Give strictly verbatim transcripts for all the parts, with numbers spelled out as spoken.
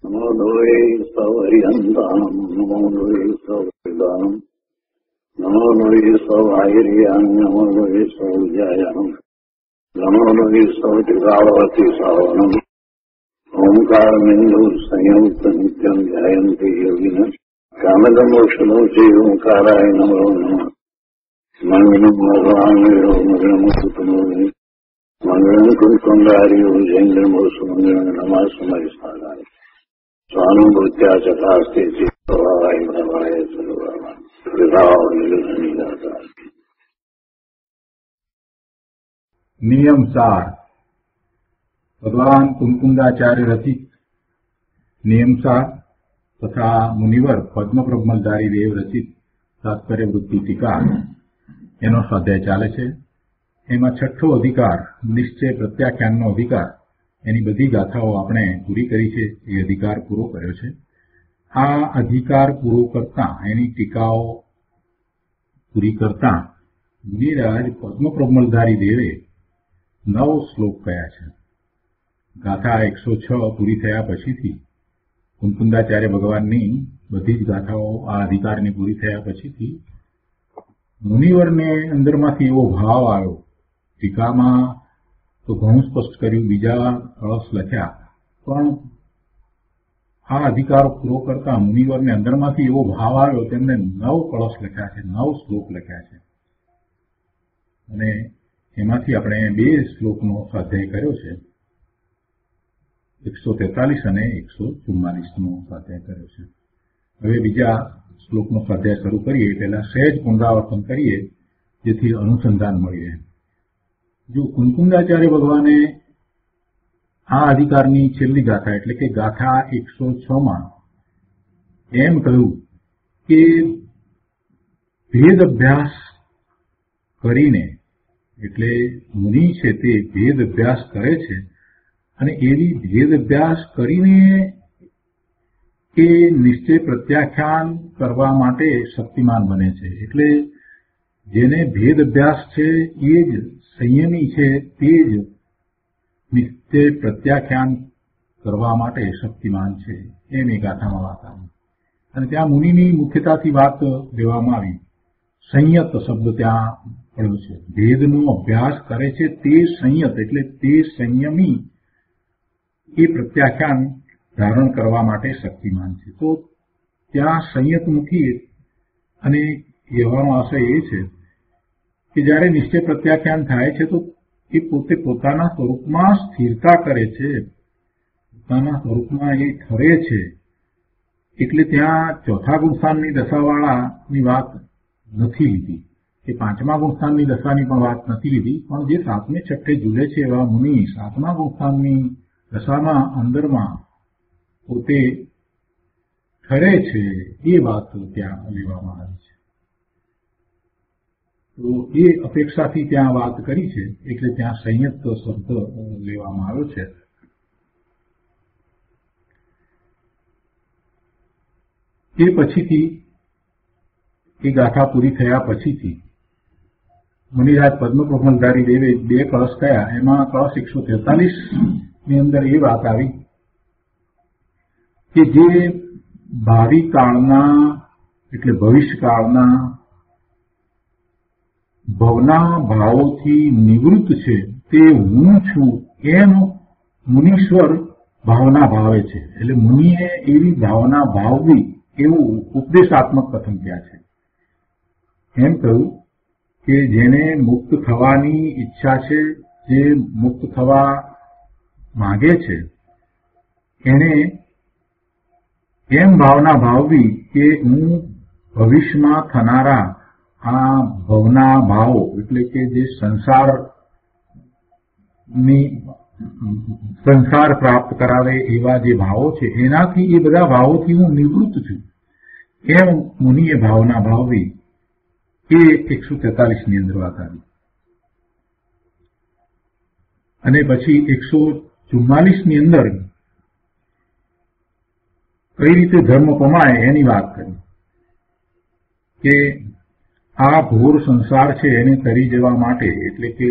નમો લોહે સૌહરિયંતાનમ નમો લોહે સૌદાનમ નમો લોહે સૌહાર્યાન નમો લોહે સૌજાયાનમ નમો લોહે સૌતિકાવતી સાવનમ ઓમકારમિંદુ સંયુક્ત નિત્યમ ધ્યાયંતિ યોગિન કામદમોક્ષનો શ્રી ઓમકારાય નમો નમઃ મંગલમ ભગવાનયો મંગલમ સુતમો મંગલમ કુંકુંડાર્યો જૈન્દ્રમો સુમંગલમ નમાસ્મય સ્થાનાય સ્વાનુભૂત્યા ચકાસ્તે ચિત્તવાય ભવાય સર્વવા વિભાવ નિર્ગતા. નિયમ સાર ભગવાન કુંકુંદાચાર્ય રચિત નિયમસાર તથા મુનિવર પદ્મપ્રબલધારી દેવ રચિત તાત્પર્ય વૃત્તિ ટીકા એનો સ્વાધ્યાય ચાલે છે. એમાં છઠ્ઠો અધિકાર નિશ્ચય પ્રત્યાખ્યાનનો અધિકાર, એની બધી ગાથાઓ આપણે પૂરી કરી છે. એ અધિકાર પૂરો કર્યો છે. આ અધિકાર પૂરો કરતા એની ટીકાઓ પૂરી કરતા મુનિરાજ પદ્મપ્રબલધારી દેવે નવ શ્લોક કયા છે. ગાથા એકસો છ પૂરી થયા પછીથી કુંકુંદાચાર્ય ભગવાનની બધી જ ગાથાઓ આ અધિકારની પૂરી થયા પછીથી મુનિવરને અંદરમાંથી એવો ભાવ આવ્યો. ટીકામાં તો ઘણું સ્પષ્ટ કર્યું, બીજા કળશ લખ્યા, પણ આ અધિકાર પૂરો કરતા મુનિવરને અંદરમાંથી એવો ભાવ આવ્યો, તેમને નવ કળશ લખ્યા છે, નવ શ્લોક લખ્યા છે. અને એમાંથી આપણે બે શ્લોકનો સ્વાધ્યાય કર્યો છે. એકસો તેતાલીસ અને એકસો ચુમ્માલીસ નો સ્વાધ્યાય કર્યો છે. હવે બીજા શ્લોકનો સ્વાધ્યાય શરૂ કરીએ પહેલા સહેજ પુનરાવર્તન કરીએ, જેથી અનુસંધાન મળી રહે. જો કુંકુંદાચાર્ય ભગવાને આ અધિકારની છેલ્લી ગાથા એટલે કે ગાથા એકસો છ માં એમ કહ્યું કે ભેદ અભ્યાસ કરીને, એટલે મુનિ છે તે ભેદ અભ્યાસ કરે છે અને એવી ભેદ અભ્યાસ કરીને કે નિશ્ચય પ્રત્યાખ્યાન કરવા માટે શક્તિમાન બને છે. એટલે જેને ભેદ અભ્યાસ છે એ જ સંયમી છે, તે જ નિશ્ચય પ્રત્યાખ્યાન કરવા માટે શક્તિમાન છે. એમ એ ગાથામાં વાત આવી. અને ત્યાં મુનિની મુખ્યતાથી વાત લેવામાં આવી. સંયત શબ્દ ત્યાં પડ્યો છે. ભેદનો અભ્યાસ કરે છે તે સંયત, એટલે તે સંયમી એ પ્રત્યાખ્યાન ધારણ કરવા માટે શક્તિમાન છે. તો ત્યાં સંયત મૂકી અને કહેવાનો આશય એ છે કે જ્યારે નિશ્ચય પ્રત્યાખ્યાન થાય છે તો એ પોતે પોતાના સ્વરૂપમાં સ્થિરતા કરે છે, પોતાના સ્વરૂપમાં એ ઠરે છે. એટલે ત્યાં ચોથા ગુણસ્થાનની દશાવાળાની વાત નથી લીધી, કે પાંચમા ગુણસ્થાનની દશાની પણ વાત નથી લીધી, પણ જે સાતમે છઠ્ઠે ઝૂલે છે એવા મુનિ સાતમા ગુણસ્થાનની દશામાં અંદરમાં પોતે ઠરે છે એ વાત ત્યાં લેવામાં આવી છે. તો એ અપેક્ષાથી ત્યાં વાત કરી છે, એટલે ત્યાં સંયત શબ્દ લેવામાં આવ્યો છે. એ પછીથી એ ગાથા પૂરી થયા પછીથી મુનિરાજ પદ્મપ્રબલધારી દેવે બે કળશ કયા. એમાં કળશ એકસો તેતાલીસ ની અંદર એ વાત આવી કે જે ભાવિ કાળના એટલે ભવિષ્યકાળના ભવના ભાવોથી નિવૃત્ત છે તે હું છું એમ મુનીશ્વર ભાવના ભાવે છે. એટલે મુનિએ એવી ભાવના ભાવવી એવું ઉપદેશાત્મક કથન ક્યાં છે. એમ કહ્યું કે જેને મુક્ત થવાની ઈચ્છા છે, જે મુક્ત થવા માંગે છે, એને એમ ભાવના ભાવવી કે હું ભવિષ્યમાં થનારા આ ભવના ભાવો એટલે કે જે સંસારની સંસાર પ્રાપ્ત કરાવે એવા જે ભાવો છે, એનાથી એ બધા ભાવોથી હું નિવૃત્ત છું એમ મુનિએ ભાવના ભાવવી. એ એકસો તેતાલીસ ની અંદર વાત આવી. અને પછી એકસો ચુમ્માલીસ ની અંદર કઈ રીતે ધર્મ પમાય એની વાત કરી કે આ ઘોર સંસાર છે એને તરી જવા માટે, એટલે કે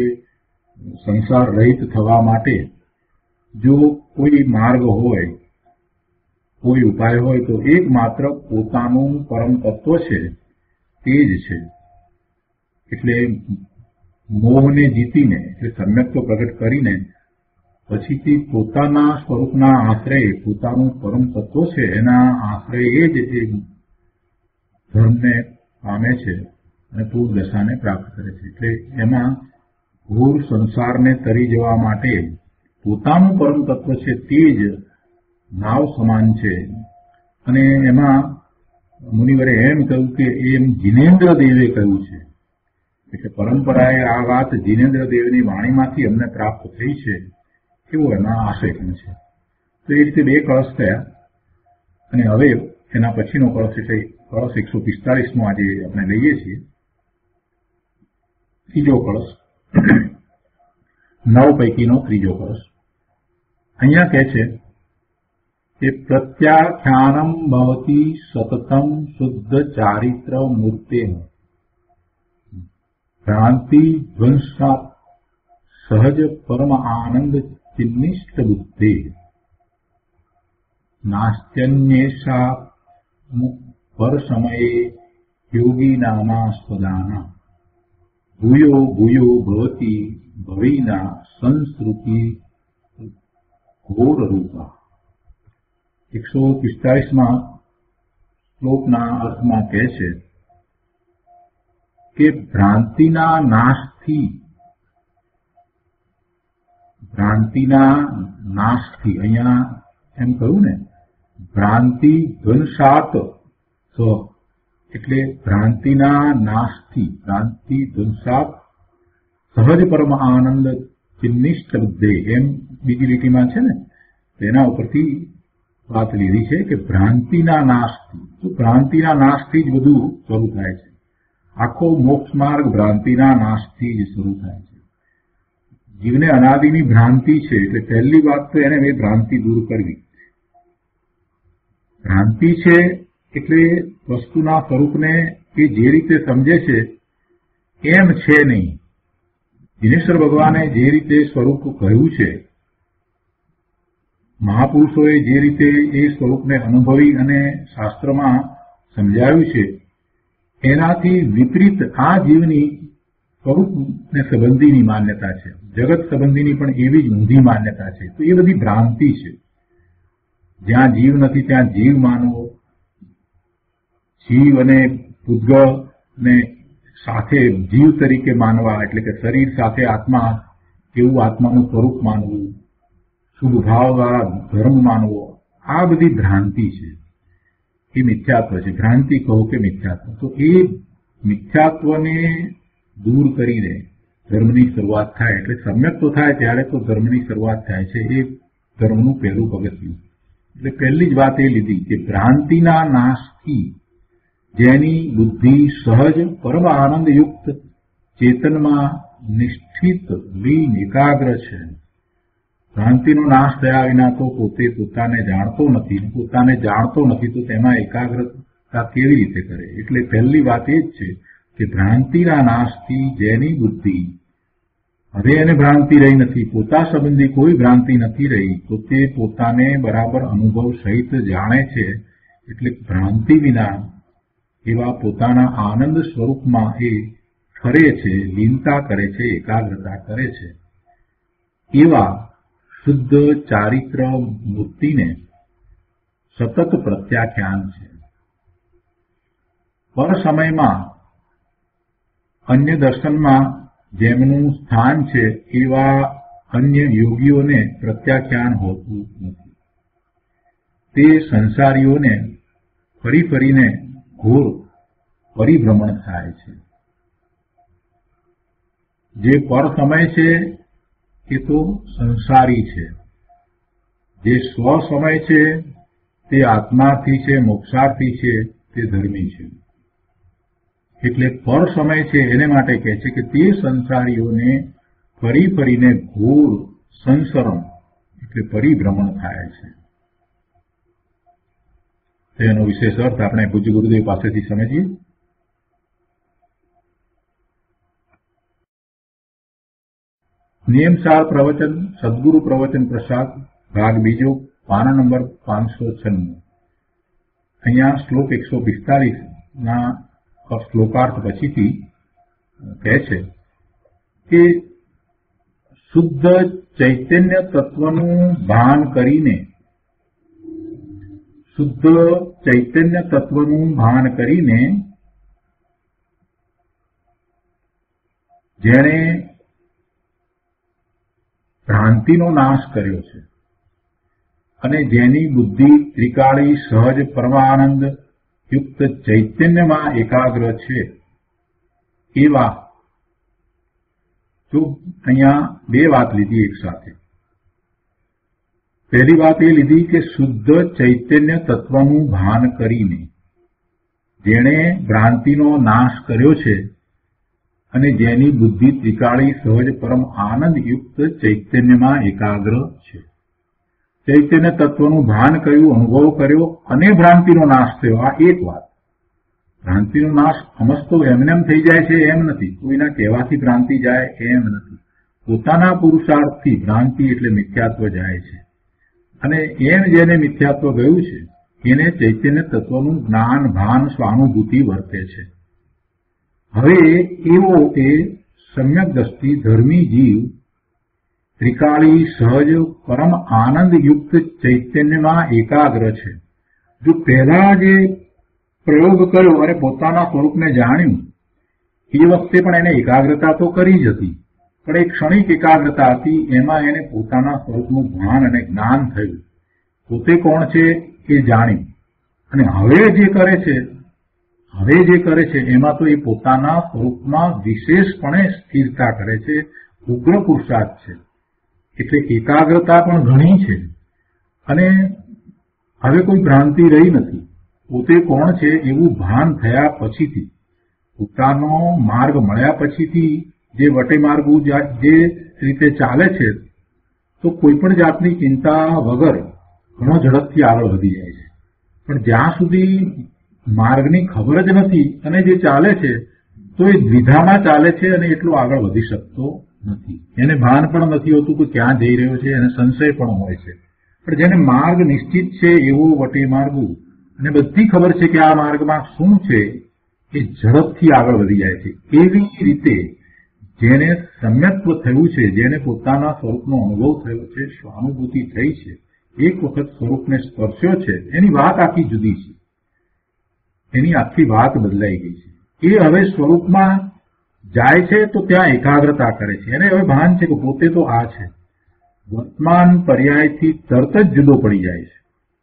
સંસાર રહિત થવા માટે જો કોઈ માર્ગ હોય કોઈ ઉપાય હોય તો એકમાત્ર પોતાનું પરમ તત્વ છે તે જ છે. એટલે મોહને જીતીને એટલે સમ્યક્ત્વ પ્રગટ કરીને પછીથી પોતાના સ્વરૂપના આશ્રય પોતાનું પરમ તત્વ છે એના આશ્રય જ એ ધર્મને પામે છે અને પૂર્વ દશાને પ્રાપ્ત કરે છે. એટલે એમાં ઘોર સંસારને તરી જવા માટે પોતાનું પરમ તત્વ છે તે જ નાવ સમાન છે. અને એમાં મુનિવરે એમ કહ્યું કે એમ જીનેન્દ્ર દેવે કહ્યું છે. એટલે પરંપરાએ આ વાત જીનેન્દ્ર દેવની વાણીમાંથી અમને પ્રાપ્ત થઈ છે એવો એમાં આશય પણ છે. તો એ રીતે બે કળશ થયા અને હવે એના પછીનો કળશ એટલે કળશ એકસો પિસ્તાલીસમો આજે આપણે લઈએ છીએ. ત્રીજો કળશ નવ પૈકીનો ત્રીજો કળશ અહીંયા કહે છે કે પ્રત્યાખ્યાનમ ભવતી સતતમ શુદ્ધ ચારિત્ર મૂર્તે ભ્રાંતિ ધ્વંસા સહજ પરમ આનંદ ચિન્નિષ્ઠ બુદ્ધે નાસ્ત્યન્યેષા પર સમયે યોગી નામાસ્પદાના ભૂયો ભૂયો ભવતી ભવીના સંસ્કૃતિ ઘોર રૂપા. એકસો પિસ્તાલીસમાં શ્લોકના અર્થમાં કહે છે કે ભ્રાંતિના નાશથી ભ્રાંતિના નાશથી અહીંયા એમ કહ્યું ને ભ્રાંતિ ધ્વંસાત સ એટલે ભ્રાંતિના નાશથી ભ્રાંતિ ધ્વંસાત સહજ પરમ આનંદ ચિન્નિષ્ઠ બુદ્ધે એમ બીજી લીટીમાં છે ને તેના ઉપરથી વાત લીધી છે કે ભ્રાંતિના નાશથી તો ભ્રાંતિના નાશથી જ બધું શરૂ થાય છે. આખો મોક્ષ માર્ગ ભ્રાંતિના નાશથી જ શરૂ થાય છે. જીવને અનાદિની ભ્રાંતિ છે એટલે પહેલી વાત તો એને એ ભ્રાંતિ દૂર કરવી. ભ્રાંતિ છે એટલે વસ્તુના સ્વરૂપને એ જે રીતે સમજે છે એમ છે નહીં. દિનેશ્વર ભગવાને જે રીતે સ્વરૂપ કહ્યું છે, મહાપુરુષોએ જે રીતે એ સ્વરૂપને અનુભવી અને શાસ્ત્રમાં સમજાવ્યું છે એનાથી વિપરીત આ જીવની સ્વરૂપને સંબંધીની માન્યતા છે. જગત સંબંધીની પણ એવી જ ઊંધી માન્યતા છે. તો એ બધી ભ્રાંતિ છે. જ્યાં જીવ નથી ત્યાં જીવ માનવો, જીવ અને પૂતગળને સાથે જીવ તરીકે માનવા એટલે કે શરીર સાથે આત્મા એવું આત્માનું સ્વરૂપ માનવું, શુભ ભાવવાળા ધર્મ માનવો, આ બધી ભ્રાંતિ છે. એ મિથ્યાત્વ છે. ભ્રાંતિ કહો કે મિથ્યાત્વ. તો એ મિથ્યાત્વને દૂર કરીને ધર્મની શરૂઆત થાય એટલે સમ્યક તો થાય ત્યારે તો ધર્મની શરૂઆત થાય છે. એ ધર્મનું પહેલું પગથિયું. એટલે પહેલી જ વાત એ લીધી કે ભ્રાંતિના નાશથી જેની બુદ્ધિ સહજ પરમ આનંદયુક્ત ચેતનમાં નિષ્ઠિત લીન એકાગ્ર છે. ભ્રાંતિનો નાશ થયા વિના તો પોતે પોતાને જાણતો નથી. પોતાને જાણતો નથી તો તેમાં એકાગ્રતા કેવી રીતે કરે? એટલે પહેલી વાત એ જ છે કે ભ્રાંતિના નાશથી જેની બુદ્ધિ હવે એને ભ્રાંતિ રહી નથી, પોતા સંબંધી કોઈ ભ્રાંતિ નથી રહી, તો તે પોતાને બરાબર અનુભવ સહિત જાણે છે. એટલે ભ્રાંતિ વિના એવા પોતાના આનંદ સ્વરૂપમાં એ ફરે છે, લીનતા કરે છે, એકાગ્રતા કરે છે. એવા શુદ્ધ ચારિત્ર મૂર્તિને સતત પ્રત્યાખ્યાન છે. પર સમયમાં અન્ય દર્શનમાં જેમનું સ્થાન છે એવા અન્ય યોગીઓને પ્રત્યાખ્યાન હોતું નથી. તે સંસારીઓને ફરી ફરીને ઘોર પરિભ્રમણ થાય છે. જે પર સમય છે એ તો સંસારી છે, જે સ્વ સમય છે તે આત્માર્થી છે, મોક્ષાર્થી છે, તે ધર્મી છે. એટલે પર સમય છે એને માટે કહે છે કે તે સંસારીઓને ફરી ફરીને ઘોર સંસરણ એટલે પરિભ્રમણ થાય છે. તેનો વિશેષ અર્થ આપણે પૂજ્ય ગુરુદેવ પાસેથી સમજીએ. નિયમસાર પ્રવચન સદગુરુ પ્રવચન પ્રસાદ ભાગ બીજો પાના નંબર પાંચસો છન્નું. અહીંયા શ્લોક એકસો પિસ્તાલીસ ના શ્લોકાર્થ પછીથી કહે છે કે શુદ્ધ ચૈતન્ય તત્વનું ભાન કરીને શુદ્ધ ચૈતન્ય તત્વનું ભાન કરીને જેણે ભ્રાંતિનો નાશ કર્યો છે અને જેની બુદ્ધિ ત્રિકાળી સહજ પરમાનંદ યુક્ત ચૈતન્યમાં એકાગ્ર છે એવા, જો અહીંયા બે વાત લીધી એક સાથે. પહેલી વાત એ લીધી કે શુદ્ધ ચૈતન્ય તત્વનું ભાન કરીને જેણે ભ્રાંતિનો નાશ કર્યો છે અને જેની બુદ્ધિ ત્રિકાળી સહજ પરમ આનંદ યુક્ત ચૈતન્યમાં એકાગ્ર છે. ચૈતન્ય તત્વનું ભાન કર્યું, અનુભવ કર્યો અને ભ્રાંતિનો નાશ થયો. આ એક વાત. ભ્રાંતિનો નાશ સમજતો એમનેમ થઈ જાય છે એમ નથી, કોઈના કહેવાથી ભ્રાંતિ જાય એમ નથી. પોતાના પુરુષાર્થથી ભ્રાંતિ એટલે મિથ્યાત્વ જાય છે અને એમ જેને મિથ્યાત્વ ગયું છે એને ચૈતન્ય તત્વનું જ્ઞાન, ભાન, સ્વાનુભૂતિ વર્તે છે. હવે એવો એ સમ્યક દ્રષ્ટિ ધર્મી જીવ ત્રિકાળી સહજ પરમ આનંદ યુક્ત ચૈતન્યમાં એકાગ્ર છે. જો પહેલા જે પ્રયોગ કર્યો અને પોતાના સ્વરૂપને જાણ્યું એ વખતે પણ એને એકાગ્રતા તો કરી જ હતી, પણ એક ક્ષણિક એકાગ્રતા હતી. એમાં એને પોતાના સ્વરૂપનું ભાન અને જ્ઞાન થયું, પોતે કોણ છે એ જાણ્યું. અને હવે જે કરે છે હવે જે કરે છે એમાં તો એ પોતાના સ્વરૂપમાં વિશેષપણે સ્થિરતા કરે છે, ઉગ્ર પુરુષાર્થ છે. એટલે એકાગ્રતા પણ ઘણી છે અને હવે કોઈ ભ્રાંતિ રહી નથી. પોતે કોણ છે એવું ભાન થયા પછીથી, પોતાનો માર્ગ મળ્યા પછીથી જે વટે માર્ગ જે રીતે ચાલે છે તો કોઈ પણ જાતની ચિંતા વગર ઘણો ઝડપથી આગળ વધી જાય છે. પણ જ્યાં સુધી માર્ગની ખબર જ નથી અને જે ચાલે છે તો એ દ્વિધામાં ચાલે છે અને એટલો આગળ વધી શકતો નથી. એને ભાન પણ નથી હોતું કે ક્યાં જઈ રહ્યો છે, એને સંશય પણ હોય છે. પણ જેને માર્ગ નિશ્ચિત છે એવો વટે માર્ગ અને બધી ખબર છે કે આ માર્ગમાં શું છે એ ઝડપથી આગળ વધી જાય છે. એવી રીતે જેને સમ્યક્ત્વ થયું છે, જેને પોતાના સ્વરૂપનો અનુભવ થયો છે, સ્વાનુભૂતિ થઈ છે, એક વખત સ્વરૂપને સ્પર્શ્યો છે, એની વાત આખી જુદી છે. એની આખી વાત બદલાઈ ગઈ છે. એ હવે સ્વરૂપમાં જાય છે તો ત્યાં એકાગ્રતા કરે છે. એને હવે ભાન છે કે પોતે તો આ છે. વર્તમાન પર્યાયથી તરત જ જુદો પડી જાય છે.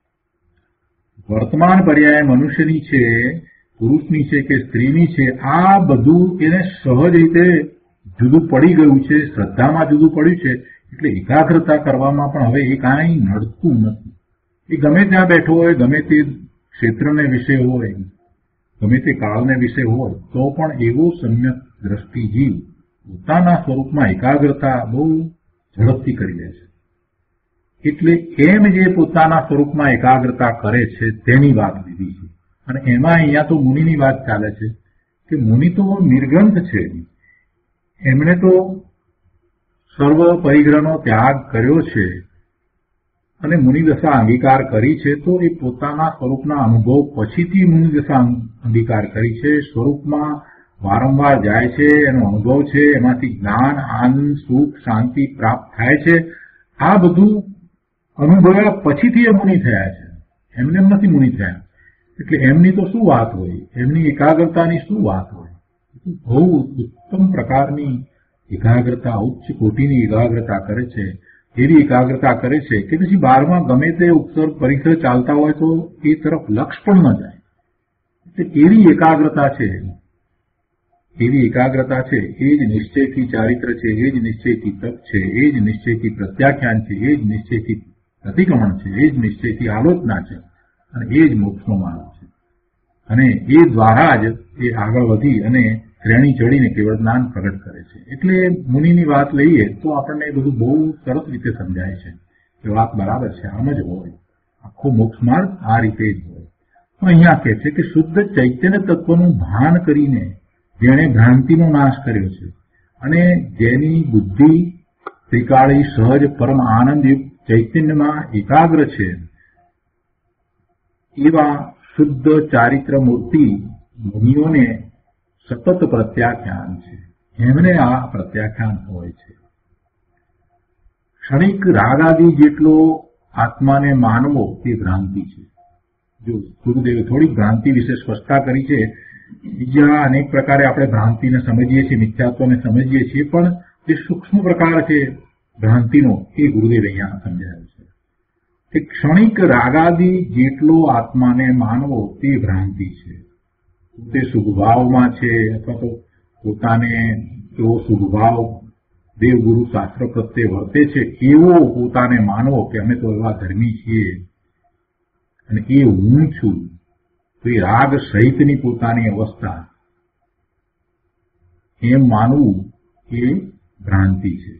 વર્તમાન પર્યાય મનુષ્યની છે, પુરુષની છે કે સ્ત્રીની છે, આ બધું એને સહજ રીતે જુદું પડી ગયું છે, શ્રદ્ધામાં જુદું પડ્યું છે. એટલે એકાગ્રતા કરવામાં પણ હવે એ કાંઈ નડતું નથી. એ ગમે ત્યાં બેઠો હોય, ગમે તે ક્ષેત્રને વિશે હોય, ગમે તે કાળને વિશે હોય, તો પણ એવો સમ્યક દ્રષ્ટિ જીવ પોતાના સ્વરૂપમાં એકાગ્રતા બહુ ઝડપથી કરી લે છે. એટલે એમ જે પોતાના સ્વરૂપમાં એકાગ્રતા કરે છે તેની વાત લીધી છે. અને એમાં અહીંયા તો મુનિની વાત ચાલે છે કે મુનિ તો નિર્ગ્રંથ છે. એમણે તો સર્વ પરિગ્રહનો ત્યાગ કર્યો છે અને મુનિદશા અંગીકાર કરી છે. તો એ પોતાના સ્વરૂપના અનુભવ પછીથી મુનિદશા અંગીકાર કરી છે. સ્વરૂપમાં વારંવાર જાય છે, એનો અનુભવ છે, એમાંથી જ્ઞાન, આનંદ, સુખ, શાંતિ પ્રાપ્ત થાય છે. આ બધું અનુભવ્યા પછીથી એ મુનિ થયા છે, એમને એમ નથી મુનિ થયા. એટલે એમની તો શું વાત હોય, એમની એકાગ્રતાની શું વાત હોય. બહુ ઉત્તમ પ્રકારની એકાગ્રતા, ઉચ્ચ કોટીની એકાગ્રતા કરે છે. એવી એકાગ્રતા કરે છે કે પછી બહારમાં ગમે તે ઉપસર્ગ પરિસર ચાલતા હોય તો એ તરફ લક્ષ પણ ન જાય. એટલે એવી એકાગ્રતા છે, એવી એકાગ્રતા છે. એ જ નિશ્ચયથી ચારિત્ર છે, એ જ નિશ્ચયથી તપ છે, એ જ નિશ્ચયથી પ્રત્યાખ્યાન છે, એ જ નિશ્ચયથી પ્રતિક્રમણ છે, એ જ નિશ્ચયથી આલોચના છે અને એ જ મોક્ષનો માર્ગ છે. અને એ દ્વારા જ એ આગળ વધી અને શ્રેણી ચડીને કેવળ જ્ઞાન પ્રગટ કરે છે. એટલે મુનિની વાત લઈએ તો આપણને એ બધું બહુ સરસ રીતે સમજાય છે કે વાત બરાબર છે, આમ જ હોય. આખો મોક્ષ માર્ગ આ રીતે જ હોય. તો અહીંયા કહે છે કે શુદ્ધ ચૈતન્ય તત્વનું ભાન કરીને જેણે ભ્રાંતિનો નાશ કર્યો છે અને જેની બુદ્ધિ ત્રિકાળી સહજ પરમ આનંદયુક્ત ચૈતન્યમાં એકાગ્ર છે, એવા શુદ્ધ ચારિત્ર મૂર્તિ મુનિઓને સતત પ્રત્યાખ્યાન છે, એમને આ પ્રત્યાખ્યાન હોય છે. ક્ષણિક રાગાદી જેટલો આત્માને માનવો તે ભ્રાંતિ છે. જો ગુરુદેવે થોડીક ભ્રાંતિ વિશે સ્પષ્ટતા કરી છે. બીજા અનેક પ્રકારે આપણે ભ્રાંતિને સમજીએ છીએ, મિથ્યાત્વને સમજીએ છીએ, પણ જે સૂક્ષ્મ પ્રકાર છે ભ્રાંતિનો એ ગુરુદેવ અહીંયા સમજાવ્યો છે કે ક્ષણિક રાગાદી જેટલો આત્માને માનવો તે ભ્રાંતિ છે. તે શુભભાવમાં છે અથવા તો પોતાને એવો શુભભાવ દેવગુરુ શાસ્ત્ર પ્રત્યે વર્તે છે એવો પોતાને માનવો કે અમે તો એવા ધર્મી છીએ અને એ હું છું, તો એ રાગ સહિતની પોતાની અવસ્થા એમ માનવું એ ભ્રાંતિ છે.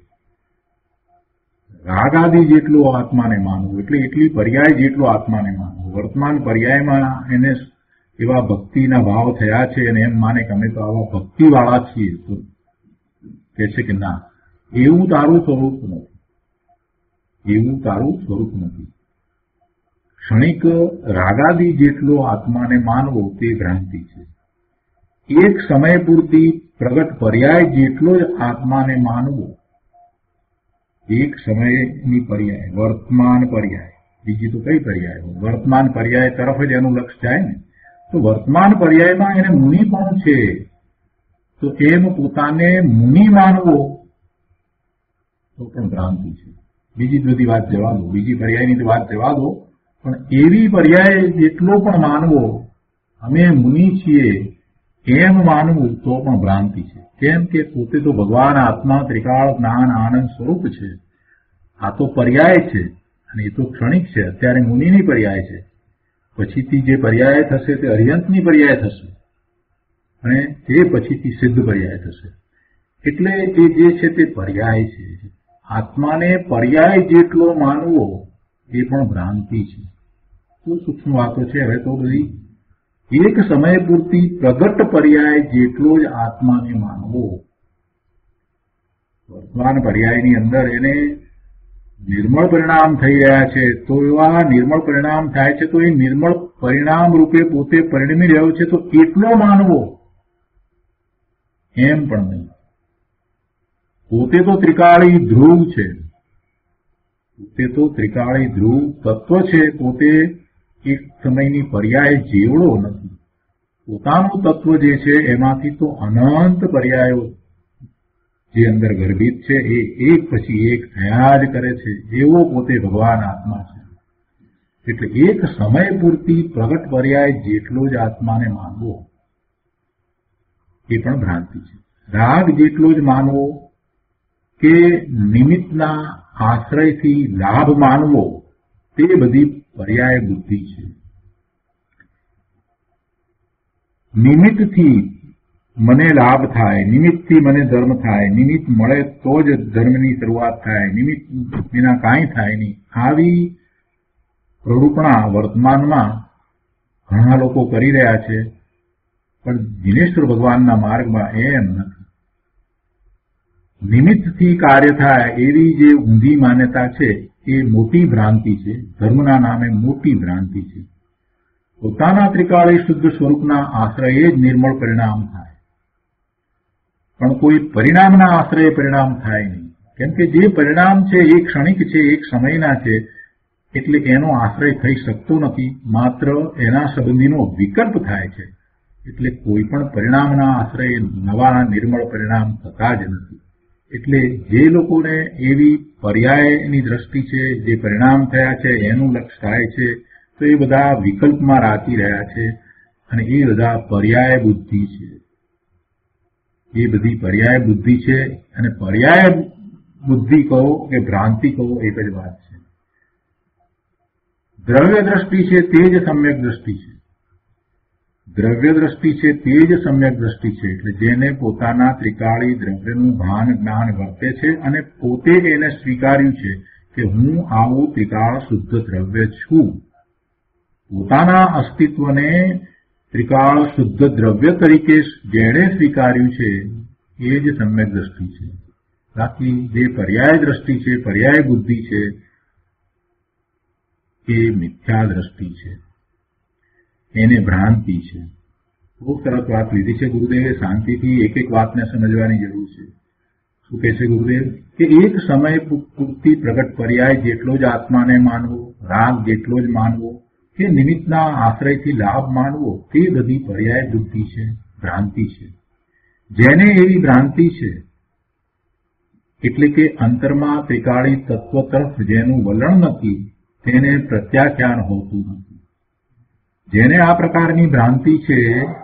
રાગાદી જેટલો આત્માને માનવું એટલે એટલી પર્યાય જેટલો આત્માને માનવું. વર્તમાન પર્યાયમાં એને એવા ભક્તિના ભાવ થયા છે અને એમ માને કે અમે તો આવા ભક્તિવાળા છીએ, તો કહે છે કે ના, એવું તારું સ્વરૂપ નથી, એવું તારું સ્વરૂપ નથી. ક્ષણિક રાગાદી જેટલો આત્માને માનવો તે ભ્રાંતિ છે. એક સમય પૂરતી પ્રગટ પર્યાય જેટલો જ આત્માને માનવો, એક સમયની પર્યાય, વર્તમાન પર્યાય, બીજી તો કઈ પર્યાય હોય, વર્તમાન પર્યાય તરફ જ એનું લક્ષ્ય જાય ને. તો વર્તમાન પર્યાયમાં એને મુનિ પણ છે, તો એમ પોતાને મુનિ માનવો તો પણ ભ્રાંતિ છે. બીજી બધી વાત જવા દો, બીજી પર્યાયની તો વાત જવા દો, પણ એવી પર્યાય જેટલો પણ માનવો અમે મુનિ છીએ એમ માનવું તો પણ ભ્રાંતિ છે. કેમ કે પોતે તો ભગવાન આત્મા ત્રિકાળ જ્ઞાન આનંદ સ્વરૂપ છે. આ તો પર્યાય છે અને એ તો ક્ષણિક છે. અત્યારે મુનિની પર્યાય છે, પછીથી જે પર્યાય થશે તે અર્યંતની પર્યાય થશે અને તે પછીથી સિદ્ધ પર્યાય થશે. એટલે એ જે છે તે પર્યાય છે. આત્માને પર્યાય જેટલો માનવો એ પણ ભ્રાંતિ છે. શું સૂક્ષ્મ વાતો છે. હવે તો બધી એક સમય પૂરતી પ્રગટ પર્યાય જેટલો જ આત્માને માનવો. વર્તમાન પર્યાયની અંદર એને નિર્મળ પરિણામ થઈ રહ્યા છે, તો એવા નિર્મળ પરિણામ થાય છે તો એ નિર્મળ પરિણામ રૂપે પોતે પરિણમી રહ્યો છે, તો એટલો માનવો એમ પણ નહીં. પોતે તો ત્રિકાળી ધ્રુવ છે, પોતે તો ત્રિકાળી ધ્રુવ તત્વ છે, પોતે એક સમયની પર્યાય જેવડો નથી. પોતાનું તત્વ જે છે એમાંથી તો અનંત પર્યાયો જે અંદર ગર્ભિત છે એ એક પછી એક થયા જ કરે છે, એવો પોતે ભગવાન આત્મા છે. એટલે એક સમય પૂરતી પ્રગટ પર્યાય જેટલો જ આત્માને માનવો એ પણ ભ્રાંતિ છે. રાગ જેટલો જ માનવો કે નિમિત્તના આશ્રયથી લાભ માનવો તે બધી પર્યાય બુદ્ધિ છે. નિમિત્તથી મને લાભ થાય, નિમિત્તથી મને ધર્મ થાય, નિમિત્ત મળે તો જ ધર્મની શરૂઆત થાય, નિમિત્ત વિના કાંઈ થાય નહીં, આવી પ્રરૂપણા વર્તમાનમાં ઘણા લોકો કરી રહ્યા છે. પણ દિનેશ્વર ભગવાનના માર્ગમાં એમ નથી. નિમિત્તથી કાર્ય થાય એવી જે ઊંધી માન્યતા છે એ મોટી ભ્રાંતિ છે, ધર્મના નામે મોટી ભ્રાંતિ છે. પોતાના ત્રિકાળી શુદ્ધ સ્વરૂપના આશ્રયે જ નિર્મળ પરિણામ થાય, પણ કોઈ પરિણામના આશ્રયે પરિણામ થાય નહીં. કેમ કે જે પરિણામ છે એ ક્ષણિક છે, એક સમયના છે, એટલે એનો આશ્રય થઈ શકતો નથી. માત્ર એના સંબંધીનો વિકલ્પ થાય છે. એટલે કોઈ પણ પરિણામના આશ્રયે નવા નિર્મળ પરિણામ થતા જ નથી. એટલે જે લોકોને એવી પર્યાયની દ્રષ્ટિ છે, જે પરિણામ થયા છે એનું લક્ષ્ય થાય છે, તો એ બધા વિકલ્પમાં રાચી રહ્યા છે અને એ બધા પર્યાય બુદ્ધિ છે. એ બધી પર્યાય બુદ્ધિ છે અને પર્યાય બુદ્ધિ કહો કે ભ્રાંતિ કહો એક જ વાત છે. દ્રવ્ય દ્રષ્ટિ છે તે જ સમ્યક દ્રષ્ટિ છે. દ્રવ્ય દ્રષ્ટિ છે તે જ સમ્યક દ્રષ્ટિ છે. એટલે જેને પોતાના ત્રિકાળી દ્રવ્યનું ભાન જ્ઞાન વર્તે છે અને પોતે એને સ્વીકાર્યું છે કે હું આવું ત્રિકાળ શુદ્ધ દ્રવ્ય છું, પોતાના અસ્તિત્વને ત્રિકાળ શુદ્ધ દ્રવ્ય તરીકે જેણે સ્વીકાર્યું છે એ જ સમ્યક દ્રષ્ટિ છે. બાકી જે પર્યાય દ્રષ્ટિ છે, પર્યાય બુદ્ધિ છે, એ મિથ્યા દ્રષ્ટિ છે. એને ભ્રાંતિ છે. બહુ સરસ વાત લીધી છે ગુરુદેવે. શાંતિથી એક એક વાતને સમજવાની જરૂર છે. શું કહે છે ગુરુદેવ કે એક સમય પૂરતી પ્રગટ પર્યાય જેટલો જ આત્માને માનવો, રાગ જેટલો જ માનવો કે નિમિત્તના આશ્રયથી લાભ માનવો, તે બધી પર્યાય બુદ્ધિ છે, ભ્રાંતિ છે. જેને એવી ભ્રાંતિ છે એટલે કે અંતરમાં ત્રિકાળી તત્વ તરફ જેનું વલણ નથી તેને પ્રત્યાખ્યાન હોતું નથી. જેને આ પ્રકારની ભ્રાંતિ છે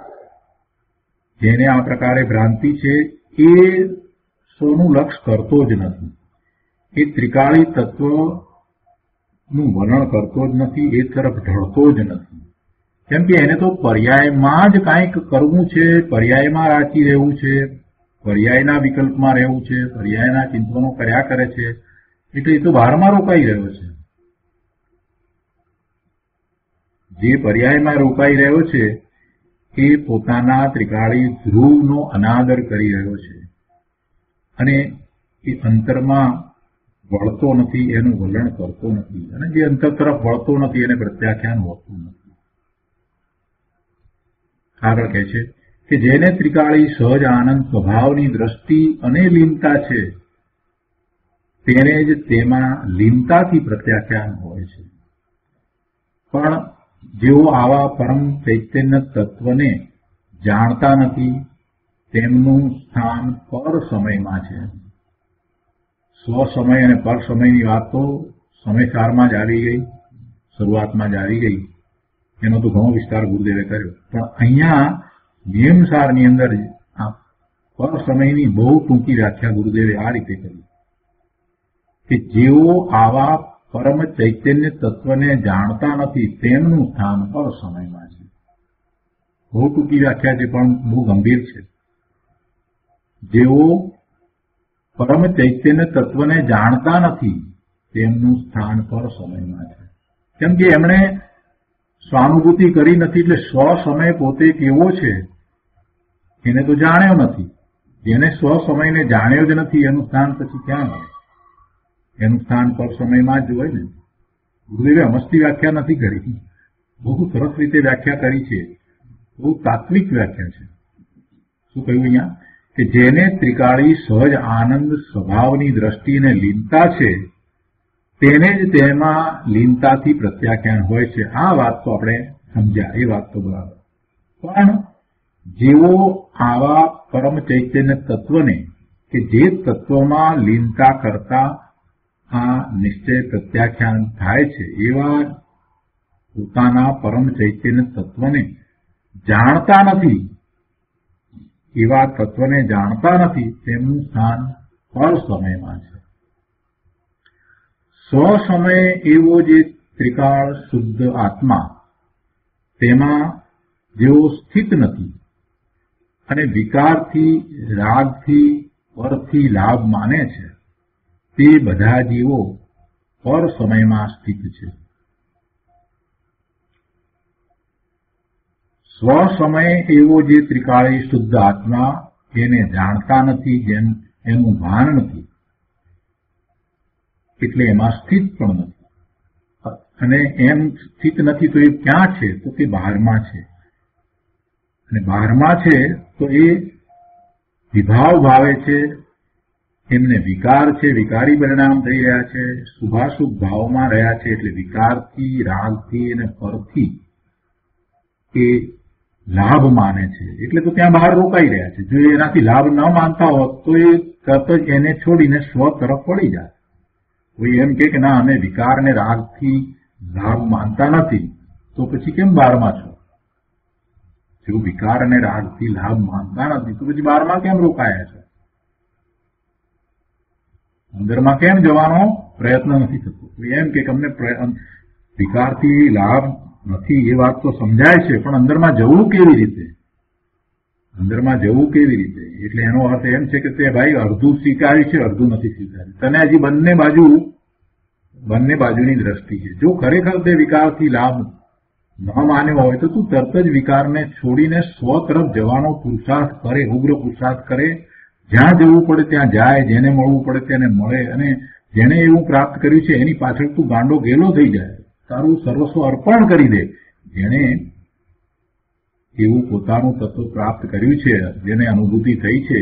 જેને આ પ્રકારે ભ્રાંતિ છે એ સોનું લક્ષ કરતો જ નથી. એ ત્રિકાળી તત્વનું વલણ કરતો જ નથી, એ તરફ ઢળતો જ નથી. કેમ કે એને તો પર્યાયમાં જ કાંઈક કરવું છે, પર્યાયમાં રાચી રહેવું છે, પર્યાયના વિકલ્પમાં રહેવું છે, પર્યાયના ચિંતનો કર્યા કરે છે. એટલે એ તો બહારમાં રોકાઈ રહ્યો છે. જે પર્યાયમાં રોકાઈ રહ્યો છે એ પોતાના ત્રિકાળી ધ્રુવનો અનાદર કરી રહ્યો છે અને એ અંતરમાં વળતો નથી, એનું વલણ કરતો નથી. અને જે અંતર તરફ વળતો નથી એને પ્રત્યાખ્યાન હોતું નથી. આગળ કહે છે કે જેને ત્રિકાળી સહજ આનંદ સ્વભાવની દ્રષ્ટિ અને લીનતા છે તેને જ તેમાં લીનતાથી પ્રત્યાખ્યાન હોય છે. પણ જેઓ આવા પરમ ચૈતન્ય તત્વને જાણતા નથી તેમનું સ્થાન પર સમયમાં છે. સ્વ સમય અને પર સમયની વાત તો સમયસારમાં જ આવી ગઈ, શરૂઆતમાં જ આવી ગઈ. એનો તો ઘણો વિસ્તાર ગુરુદેવે કર્યો. પણ અહીંયા નિયમસારની અંદર આ પર સમયની બહુ ટૂંકી વ્યાખ્યા ગુરુદેવે આ રીતે કરી કે જેઓ આવા પરમ ચૈતન્ય તત્વને જાણતા નથી તેમનું સ્થાન પર સમયમાં છે. બહુ ટૂંકી વ્યાખ્યા છે પણ બહુ ગંભીર છે. જેઓ પરમ ચૈતન્ય તત્વને જાણતા નથી તેમનું સ્થાન પર સમયમાં છે. કેમ કે એમણે સ્વાનુભૂતિ કરી નથી, એટલે સ્વ સમય પોતે કેવો છે એને તો જાણ્યો નથી. જેને સ્વ સમયને જાણ્યો જ નથી એનું સ્થાન પછી ક્યાં હોય? એનું સ્થાન પર સમયમાં જ હોય ને. ગુરુદેવે અમસ્તી વ્યાખ્યા નથી કરી, બહુ સરસ રીતે વ્યાખ્યા કરી છે. બહુ તાત્વિક વ્યાખ્યા છે. શું કહ્યું અહીંયા કે જેને ત્રિકાળી સહજ આનંદ સ્વભાવની દ્રષ્ટિને લીનતા છે તેને જ તેમાં લીનતાથી પ્રત્યાખ્યાન હોય છે. આ વાત તો આપણે સમજ્યા, એ વાત તો બરાબર. પણ જેઓ આવા પરમ ચૈતન્ય તત્વને કે જે તત્વમાં લીનતા કરતા આ નિશ્ચય પ્રત્યાખ્યાન થાય છે એવા પોતાના પરમ ચૈતન્ય તત્વને જાણતા નથી, એવા તત્વને જાણતા નથી તેમનું સ્થાન પર સમયમાં છે. સ્વ સમય એવો જે ત્રિકાળ શુદ્ધ આત્મા તેમાં જેઓ સ્થિત નથી અને વિકારથી, રાગથી, પરથી લાભ માને છે તે બધા જીવો પર સમયમાં સ્થિત છે. સ્વ સમય એવો જે ત્રિકાળી શુદ્ધ આત્મા એને જાણતા નથી, જેમ એનું ભાન નથી, એટલે એમાં સ્થિત પણ નથી. અને એમ સ્થિત નથી તો એ ક્યાં છે? તો તે બહારમાં છે. અને બહારમાં છે તો એ વિભાવ ભાવે છે, એમને વિકાર છે, વિકારી પરિણામ થઈ રહ્યા છે, શુભાશુભ ભાવમાં રહ્યા છે. એટલે વિકારથી, રાગથી અને પરથી એ લાભ માને છે, એટલે તો ત્યાં બહાર રોકાઈ રહ્યા છે. જો એનાથી લાભ ન માનતા હોત તો એ તરત જ એને છોડીને સ્વ તરફ પડી જાય. કોઈ એમ કે ના અમે વિકાર અને રાગથી લાભ માનતા નથી, તો પછી કેમ બારમાં છો? જો વિકાર અને રાગથી લાભ માનતા નથી તો પછી બારમાં કેમ રોકાયા છો? અંદરમાં કેમ જવાનો પ્રયત્ન નથી થતો? એમ કે અમને વિકારથી લાભ નથી એ વાત તો સમજાય છે, પણ અંદરમાં જવું કેવી રીતે? અંદરમાં જવું કેવી રીતે? એટલે એનો અર્થ એમ છે કે તે ભાઈ અડધું સ્વીકાર્યું છે, અડધું નથી સ્વીકાર્યું. તને હજી બંને બાજુ બંને બાજુની દ્રષ્ટિ છે. જો ખરેખર તે વિકારથી લાભ ન માન્યો હોય તો તું તરત જ વિકારને છોડીને સ્વ તરફ જવાનો પુરુષાર્થ કરે, ઉગ્ર પુરુષાર્થ કરે. જ્યાં જવું પડે ત્યાં જાય, જેને મળવું પડે તેને મળે, અને જેને એવું પ્રાપ્ત કર્યું છે એની પાછળ તું ગાંડો ગેલો થઈ જાય, તારું સર્વસ્વ અર્પણ કરી દે. જેને એવું પોતાનું તત્વ પ્રાપ્ત કર્યું છે, જેને અનુભૂતિ થઈ છે,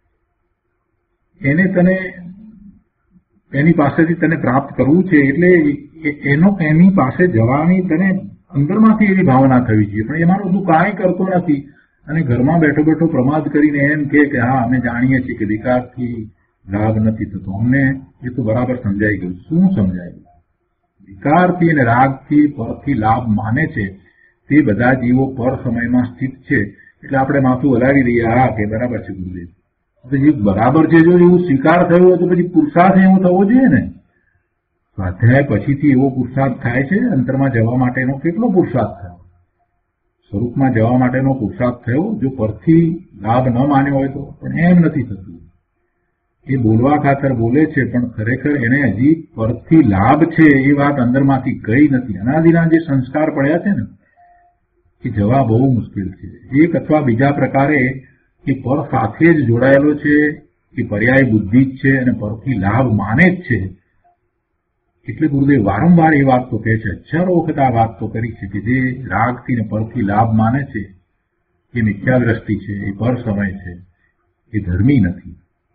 એને તને એની પાસેથી તને પ્રાપ્ત કરવું છે, એટલે એનો એની પાસે જવાની તને અંદરમાંથી એવી ભાવના થવી જોઈએ. પણ એમાં તું કાંઈ કરતો નથી અને ઘરમાં બેઠો બેઠો પ્રમાદ કરીને એમ કે હા અમે જાણીએ છીએ કે વિકારથી લાભ નથી થતો. અમને એ તો બરાબર સમજાઈ ગયું. શું સમજાય ગયું? વિકારથી અને રાગથી પરથી લાભ માને છે તે બધા જીવો પર સમયમાં સ્થિત છે. એટલે આપણે માથું હલાવી દઈએ, હા કે બરાબર છે ગુરુદેવ. જે બરાબર છે, જો એવું સ્વીકાર થયો હોય તો પછી પુરુષાર્થ એવો થવો જોઈએ ને. સ્વાધ્યાય પછીથી એવો પુરુષાર્થ થાય છે, અંતરમાં જવા માટેનો કેટલો પુરુષાર્થ થયો, સ્વરૂપમાં જવા માટેનો પુરુષાર્થ થયો. જો પરથી લાભ ન માન્યો હોય તો, પણ એમ નથી થતું. એ બોલવા ખાતર બોલે છે, પણ ખરેખર એને હજી પરથી લાભ છે એ વાત અંદરમાંથી ગઈ નથી. અનાદિના જે સંસ્કાર પડ્યા છે ને, એ જવા બહુ મુશ્કેલ છે. એક અથવા બીજા પ્રકારે એ પર સાથે જ જોડાયેલો છે, એ પર્યાય બુદ્ધિ જ છે અને પરથી લાભ માને જ છે. એટલે ગુરુદેવ વારંવાર એ વાત તો કહે છે, હજારો વખત આ વાત તો કરી છે કે જે રાગથી ને પરથી લાભ માને છે એ મિથ્યા દ્રષ્ટિ છે, એ પર સમય છે, એ ધર્મી નથી.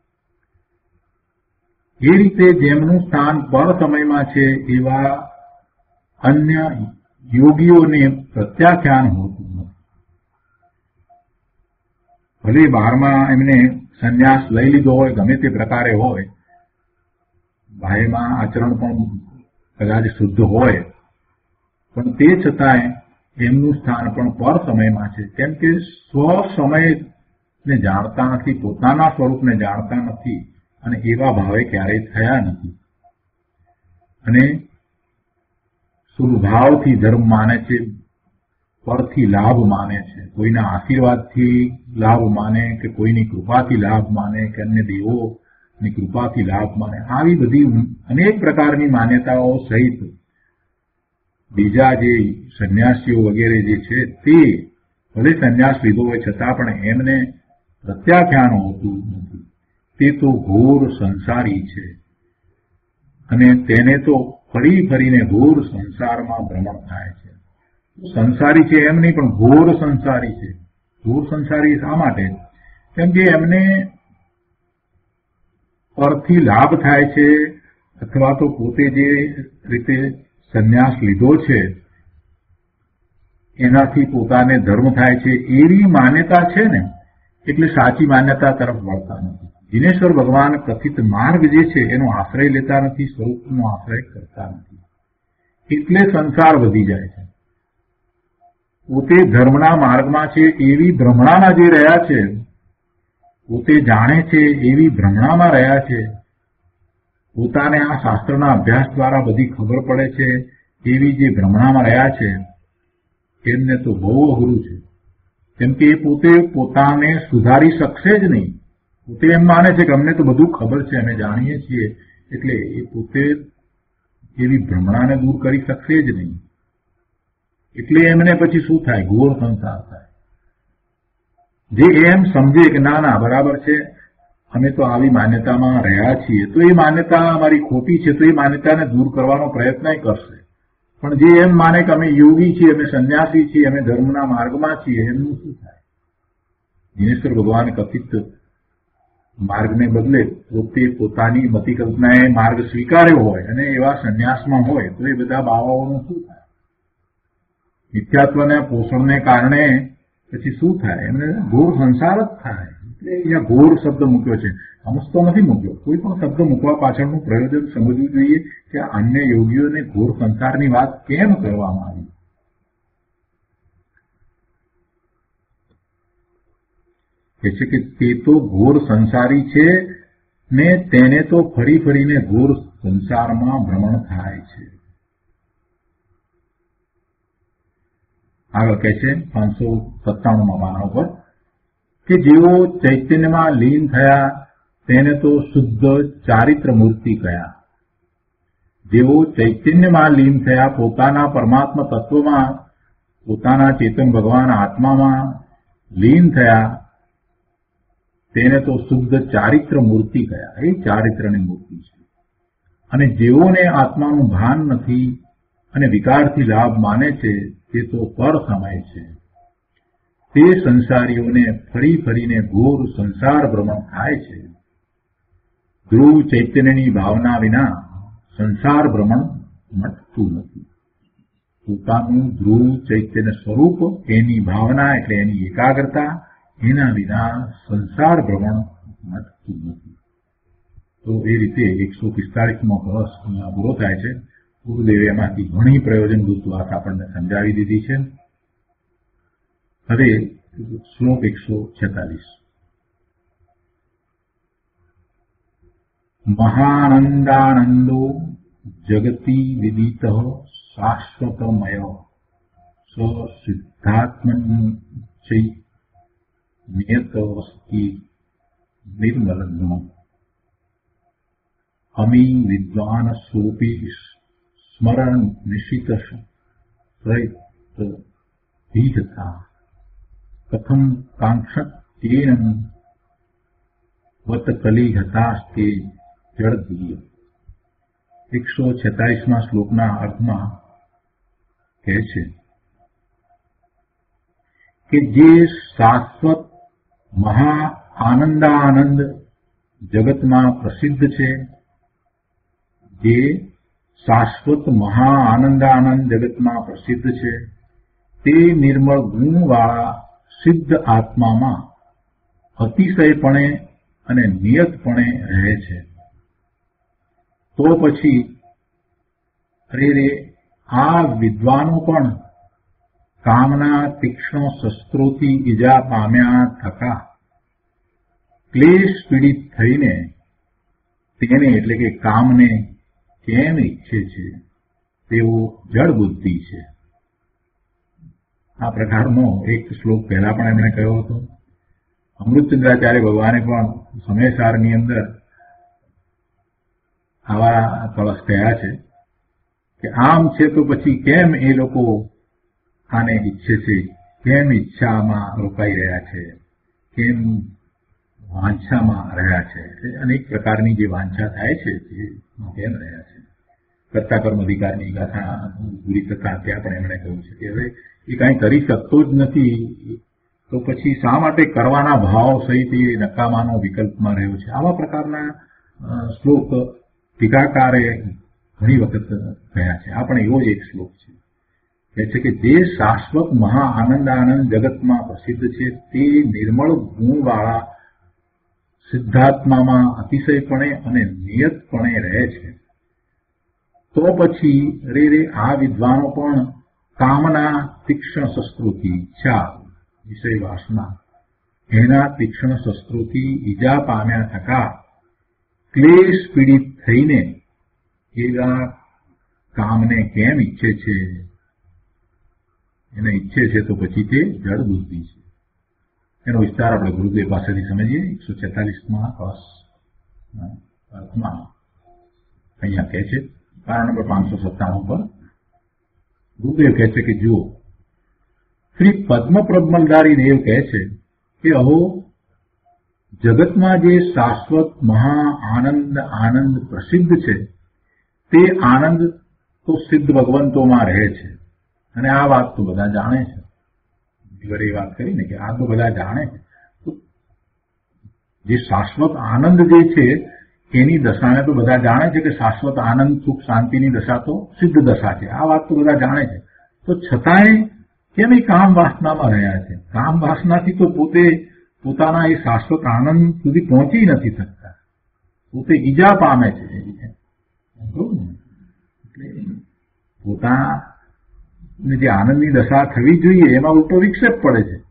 એ રીતે જેમનું સ્થાન પર સમયમાં છે એવા અન્ય યોગીઓને પ્રત્યાખ્યાન હોતું નથી. ભલે બહારમાં એમને સંન્યાસ લઈ લીધો હોય, ગમે તે પ્રકારે હોય, બાહ્યમાં આચરણ પણ કદાચ શુદ્ધ હોય, પણ તે છતાંય એમનું સ્થાન પણ પર સમયમાં છે. કેમ કે સ્વ સમયને જાણતા નથી, પોતાના સ્વરૂપને જાણતા નથી અને એવા ભાવે ક્યારેય થયા નથી. અને સુલભાવથી ધર્મ માને છે, પરથી લાભ માને છે. કોઈના આશીર્વાદથી લાભ માને કે કોઈની કૃપાથી લાભ માને કે અન્ય દેવોની કૃપાથી લાભ માને. આવી બધી અનેક પ્રકારની માન્યતાઓ સહિત બીજા જે સંન્યાસીઓ વગેરે જે છે તે ભલે સંન્યાસ લીધો હોય છતાં પણ એમને પ્રત્યાખ્યાન હોતું નથી. તે તો ઘોર સંસારી છે અને તેને તો ફરી ફરીને ઘોર સંસારમાં ભ્રમણ થાય છે. સંસારી છે એમ નહીં, પણ ઘોર સંસારી છે. ઘોર સંસારી શા માટે? કેમ કે એમને પરથી લાભ થાય છે, અથવા તો પોતે જે રીતે સંન્યાસ લીધો છે એનાથી પોતાને ધર્મ થાય છે એવી માન્યતા છે ને, એટલે સાચી માન્યતા તરફ વળતા નથી. દિનેશ્વર ભગવાન કથિત માર્ગ જે છે એનો આશ્રય લેતા નથી, સ્વરૂપનો આશ્રય કરતા નથી. એટલે સંસાર વધી જાય છે. પોતે ધર્મના માર્ગમાં છે એવી ભ્રમણામાં જે રહ્યા છે, પોતે જાણે છે એવી ભ્રમણામાં રહ્યા છે, પોતાને આ શાસ્ત્રના અભ્યાસ દ્વારા બધી ખબર પડે છે એવી જે ભ્રમણામાં રહ્યા છે, એમને તો બહુ અઘરું છે. કેમ કે એ પોતે પોતાને સુધારી શકશે જ નહીં. પોતે એમ માને છે કે અમને તો બધું ખબર છે, અમે જાણીએ છીએ, એટલે એ પોતે એવી ભ્રમણાને દૂર કરી શકશે જ નહીં. એટલે એમને પછી શું થાય? ઘોર સંસાર થાય. જે એમ સમજે કે ના ના બરાબર છે, અમે તો આવી માન્યતામાં રહ્યા છીએ, તો એ માન્યતા અમારી ખોટી છે, તો એ માન્યતાને દૂર કરવાનો પ્રયત્ન કરશે. પણ જે એમ માને કે અમે યોગી છીએ, અમે સંન્યાસી છીએ, અમે ધર્મના માર્ગમાં છીએ, એમનું શું થાય? દિનેશ્વર ભગવાન કથિત માર્ગને બદલે પોતે પોતાની મતિ કલ્પનાએ માર્ગ સ્વીકાર્યો હોય અને એવા સંન્યાસમાં હોય, તો એ બધા બાવાઓનું શું થાય? મિથ્યાત્વના પોષણને કારણે પછી શું થાય? એમને ઘોર સંસાર જ થાય. એટલે અહીંયા ઘોર શબ્દ મૂક્યો છે, સમજતો નથી મૂક્યો. કોઈ પણ શબ્દ મૂકવા પાછળનું પ્રયોજન સમજવું જોઈએ કે અન્ય યોગીઓને ઘોર સંસારની વાત કેમ કરવામાં આવી. કે છે કે તે તો ઘોર સંસારી છે ને તેને તો ફરી ફરીને ઘોર સંસારમાં ભ્રમણ થાય છે. આગળ કહે છે પાંચસો સત્તાણુંમાં પાના ઉપર કે જેઓ ચૈતન્યમાં લીન થયા તેને તો શુદ્ધ ચારિત્ર મૂર્તિ કયા. જેઓ ચૈતન્યમાં લીન થયા, પોતાના પરમાત્મા તત્વમાં, પોતાના ચેતન ભગવાન આત્મામાં લીન થયા, તેને તો શુદ્ધ ચારિત્ર મૂર્તિ કયા. એ ચારિત્રની મૂર્તિ છે. અને જેઓને આત્માનું ભાન નથી અને વિકારથી લાભ માને છે તે તો પર સમય છે. તે સંસારીઓને ફરી ફરીને ઘોર સંસાર ભ્રમણ થાય છે. ધ્રુવ ચૈતન્યની ભાવના વિના સંસાર ભ્રમણ મટતું નથી. પોતાનું ધ્રુવ ચૈતન્ય સ્વરૂપ, એની ભાવના એટલે એની એકાગ્રતા, એના વિના સંસાર ભ્રમણ મટતું નથી. તો એ રીતે એકસો પિસ્તાળીસમો વર્ષ અહીંયા પૂરો થાય છે. ગુરુદેવે એમાંથી ઘણી પ્રયોજનભૂત વાત આપણને સમજાવી દીધી છે. હવે શ્લોક એકસો છેતાલીસ. મહાનંદાનંદો જગતી વિદિત શાશ્વતમય સ સિદ્ધાત્મન ચૈ નિયત વસ્તિ નિર્મલગ્ન અમી વિદ્વાન સોપી સ્મરણ નિશિત પ્રયત ભીજતા કથમ કાંક્ષત્યેન વત કલિહતાસ્તે જળદીય. એકસો છેતાલીસમાં શ્લોકના અર્થમાં કહે છે કે જે શાશ્વત મહા આનંદાનંદ જગતમાં પ્રસિદ્ધ છે, જે શાશ્વત મહા આનંદાનંદ જગતમાં પ્રસિદ્ધ છે, તે નિર્મળ ગુણવાળા સિદ્ધ આત્મામાં અતિશયપણે અને નિયતપણે રહે છે. તો પછી અરે રે આ વિદ્વાનો પણ કામના તીક્ષ્ણ શસ્ત્રોથી ઈજા પામ્યા થકા ક્લેશ પીડિત થઈને તેને એટલે કે કામને કેમ ઈચ્છે છે? તેઓ જડ બુદ્ધિ છે. આ પ્રકારનો એક શ્લોક પહેલા પણ એમણે કહ્યો હતો. અમૃતચંદ્રાચાર્ય ભગવાને પણ સમયસારની અંદર આવા કળશ કહ્યા છે કે આમ છે તો પછી કેમ એ લોકો આને ઈચ્છે છે, કેમ ઈચ્છામાં રોકાઈ રહ્યા છે, કેમ વાંછામાં રહ્યા છે, અનેક પ્રકારની જે વાંછા થાય છે તે કેમ રહ્યા છે. કર્તા કર્મ અધિકારની ગાથા પૂરી થતા ત્યાં પણ એમણે કહ્યું છે કે હવે એ કાંઈ કરી શકતો જ નથી, તો પછી શા માટે કરવાના ભાવ સહિત એ નકામાનો વિકલ્પમાં રહ્યો છે. આવા પ્રકારના શ્લોક ટીકાકારે ઘણી વખત કહ્યા છે. આ પણ એવો જ એક શ્લોક છે. કહે છે કે જે શાશ્વત મહા આનંદ આનંદ જગતમાં પ્રસિદ્ધ છે, તે નિર્મળ ગુણવાળા સિદ્ધાત્મામાં અતિશયપણે અને નિયતપણે રહે છે. તો પછી રે રે આ વિદ્વાનો પણ કામના તીક્ષ્ણ શસ્ત્રોથી, ઈચ્છા વિષય વાસના, એના તીક્ષ્ણ શસ્ત્રોથી ઈજા પામ્યા થકા ક્લેશ પીડિત થઈને એવા કામને કેમ ઈચ્છે છે? એને ઈચ્છે છે તો પછી તે જડ બુદ્ધિ છે. એનો વિસ્તાર આપણે ગુરુદેવ પાસેથી સમજીએ. એકસો છેતાલીસમાં ક્લાસ અર્થમાં અહીંયા કહે છે, કારણ નંબર પાંચસો સત્તાણું પર ગુરુદેવ કહે છે કે જુઓ, શ્રી પદ્મ પ્રબલધારી દેવ કહે છે કે અહો, જગતમાં જે શાશ્વત મહા આનંદ આનંદ પ્રસિદ્ધ છે, તે આનંદ તો સિદ્ધ ભગવંતોમાં રહે છે. અને આ વાત તો બધા જાણે છે. એ વાત કરીને કે આ તો બધા જાણે છે. તો જે શાશ્વત આનંદ જે છે એની દશાને તો બધા જાણે છે કે શાશ્વત આનંદ સુખ શાંતિની દશા તો સિદ્ધ દશા છે. આ વાત તો બધા જાણે છે. તો છતાંય કેમ એ કામ વાસનામાં રહ્યા છે? કામ વાસનાથી તો પોતે પોતાના એ શાશ્વત આનંદ સુધી પહોંચી નથી શકતા, પોતે ઈજા પામે છે. એટલે પોતાને જે આનંદની દશા થવી જોઈએ એમાં ઉલટો વિક્ષેપ પડે છે.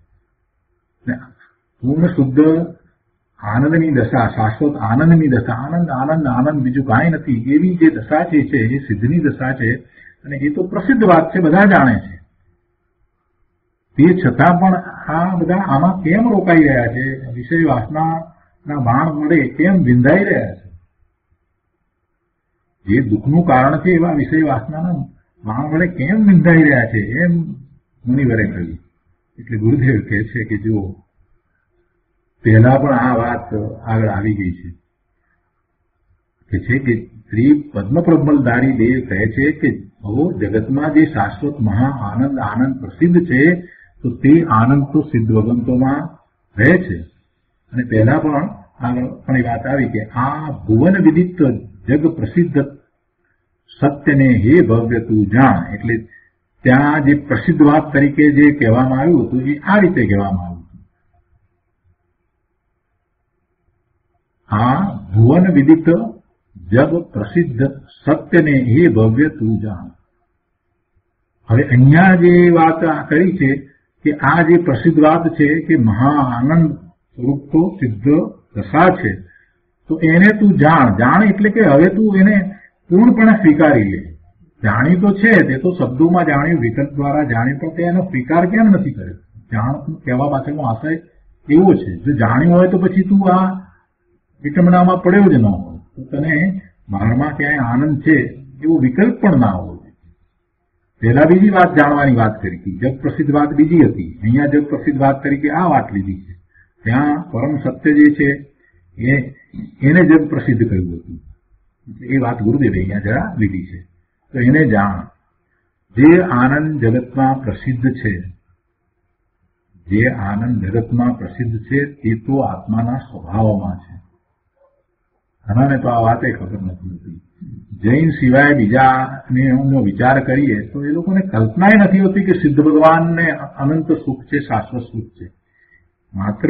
પૂર્ણ શુદ્ધ આનંદની દશા, શાશ્વત આનંદની દશા, આનંદ આનંદ આનંદ બીજું કાંઈ નથી, એવી જે દશા છે એ સિદ્ધની દશા છે. અને એ તો પ્રસિદ્ધ વાત છે, બધા જાણે છે. તે છતાં પણ આ બધા આમાં કેમ રોકાઈ રહ્યા છે? વિષય વાસનાના બાણ વડે કેમ વિંધાઈ રહ્યા છે? જે દુઃખનું કારણ છે એવા વિષય વાસનાના બાણ વડે કેમ વિંધાઈ રહ્યા છે? એમ મુનિવરે કહ્યું. એટલે ગુરુદેવ કહે છે કે જુઓ, પહેલા પણ આ વાત આગળ આવી ગઈ છે. કે છે કે શ્રી પદ્મપ્રબલધારી દેવ કહે છે કે હવે જગતમાં જે શાશ્વત મહા આનંદ આનંદ પ્રસિદ્ધ છે, તો તે આનંદ તો સિદ્ધ ભગવંતોમાં રહે છે. અને પહેલા પણ આગળ પણ એ વાત આવી કે આ ભુવન વિદિત જગ પ્રસિદ્ધ સત્યને હે ભવ્ય તું જાણ, એટલે ત્યાં જે પ્રસિદ્ધ વાત તરીકે જે કહેવામાં આવ્યું હતું એ આ રીતે કહેવામાં આવ્યું હતું. આ ભુવન વિદિત જગ પ્રસિદ્ધ સત્યને હે ભવ્ય તું જાણ. હવે અહીંયા જે વાત કરી છે કે આ જે પ્રસિદ્ધ વાત છે કે મહા આનંદ સ્વરૂપ તો સિદ્ધ દશા છે, તો એને તું જાણ. જાણ એટલે કે હવે તું એને પૂર્ણપણે સ્વીકારી લે. જાણી તો છે, તે તો શબ્દોમાં જાણ્યું, વિકલ્પ દ્વારા જાણ્યું, પણ તે એનો સ્વીકાર કેમ નથી કર્યો? જાણ કહેવા પાછળનો આશય એવો છે. જો જાણ્યું હોય તો પછી તું આ વિટમણામાં પડ્યો જ ન હોય, તો તને બહારમાં ક્યાંય આનંદ છે એવો વિકલ્પ પણ ના હોવો જોઈએ. પહેલા બીજી વાત જાણવાની વાત કરી હતી, જગ પ્રસિદ્ધ વાત બીજી હતી. અહીંયા જગ પ્રસિદ્ધ વાત તરીકે આ વાત લીધી છે. ત્યાં પરમ સત્ય જે છે એ એને જગ પ્રસિદ્ધ કહ્યું હતું. એ વાત ગુરુદેવે અહીંયા જરા લીધી છે. તો એને જાણ. જે આનંદ જગતમાં પ્રસિદ્ધ છે, જે આનંદ જગતમાં પ્રસિદ્ધ છે તે તો આત્માના સ્વભાવમાં છે. ઘણાને તો આ વાતે ખબર નથી હોતી. જૈન સિવાય બીજાનો વિચાર કરીએ તો એ લોકોને કલ્પના નથી હોતી કે સિદ્ધ ભગવાનને અનંત સુખ છે, શાશ્વત સુખ છે. માત્ર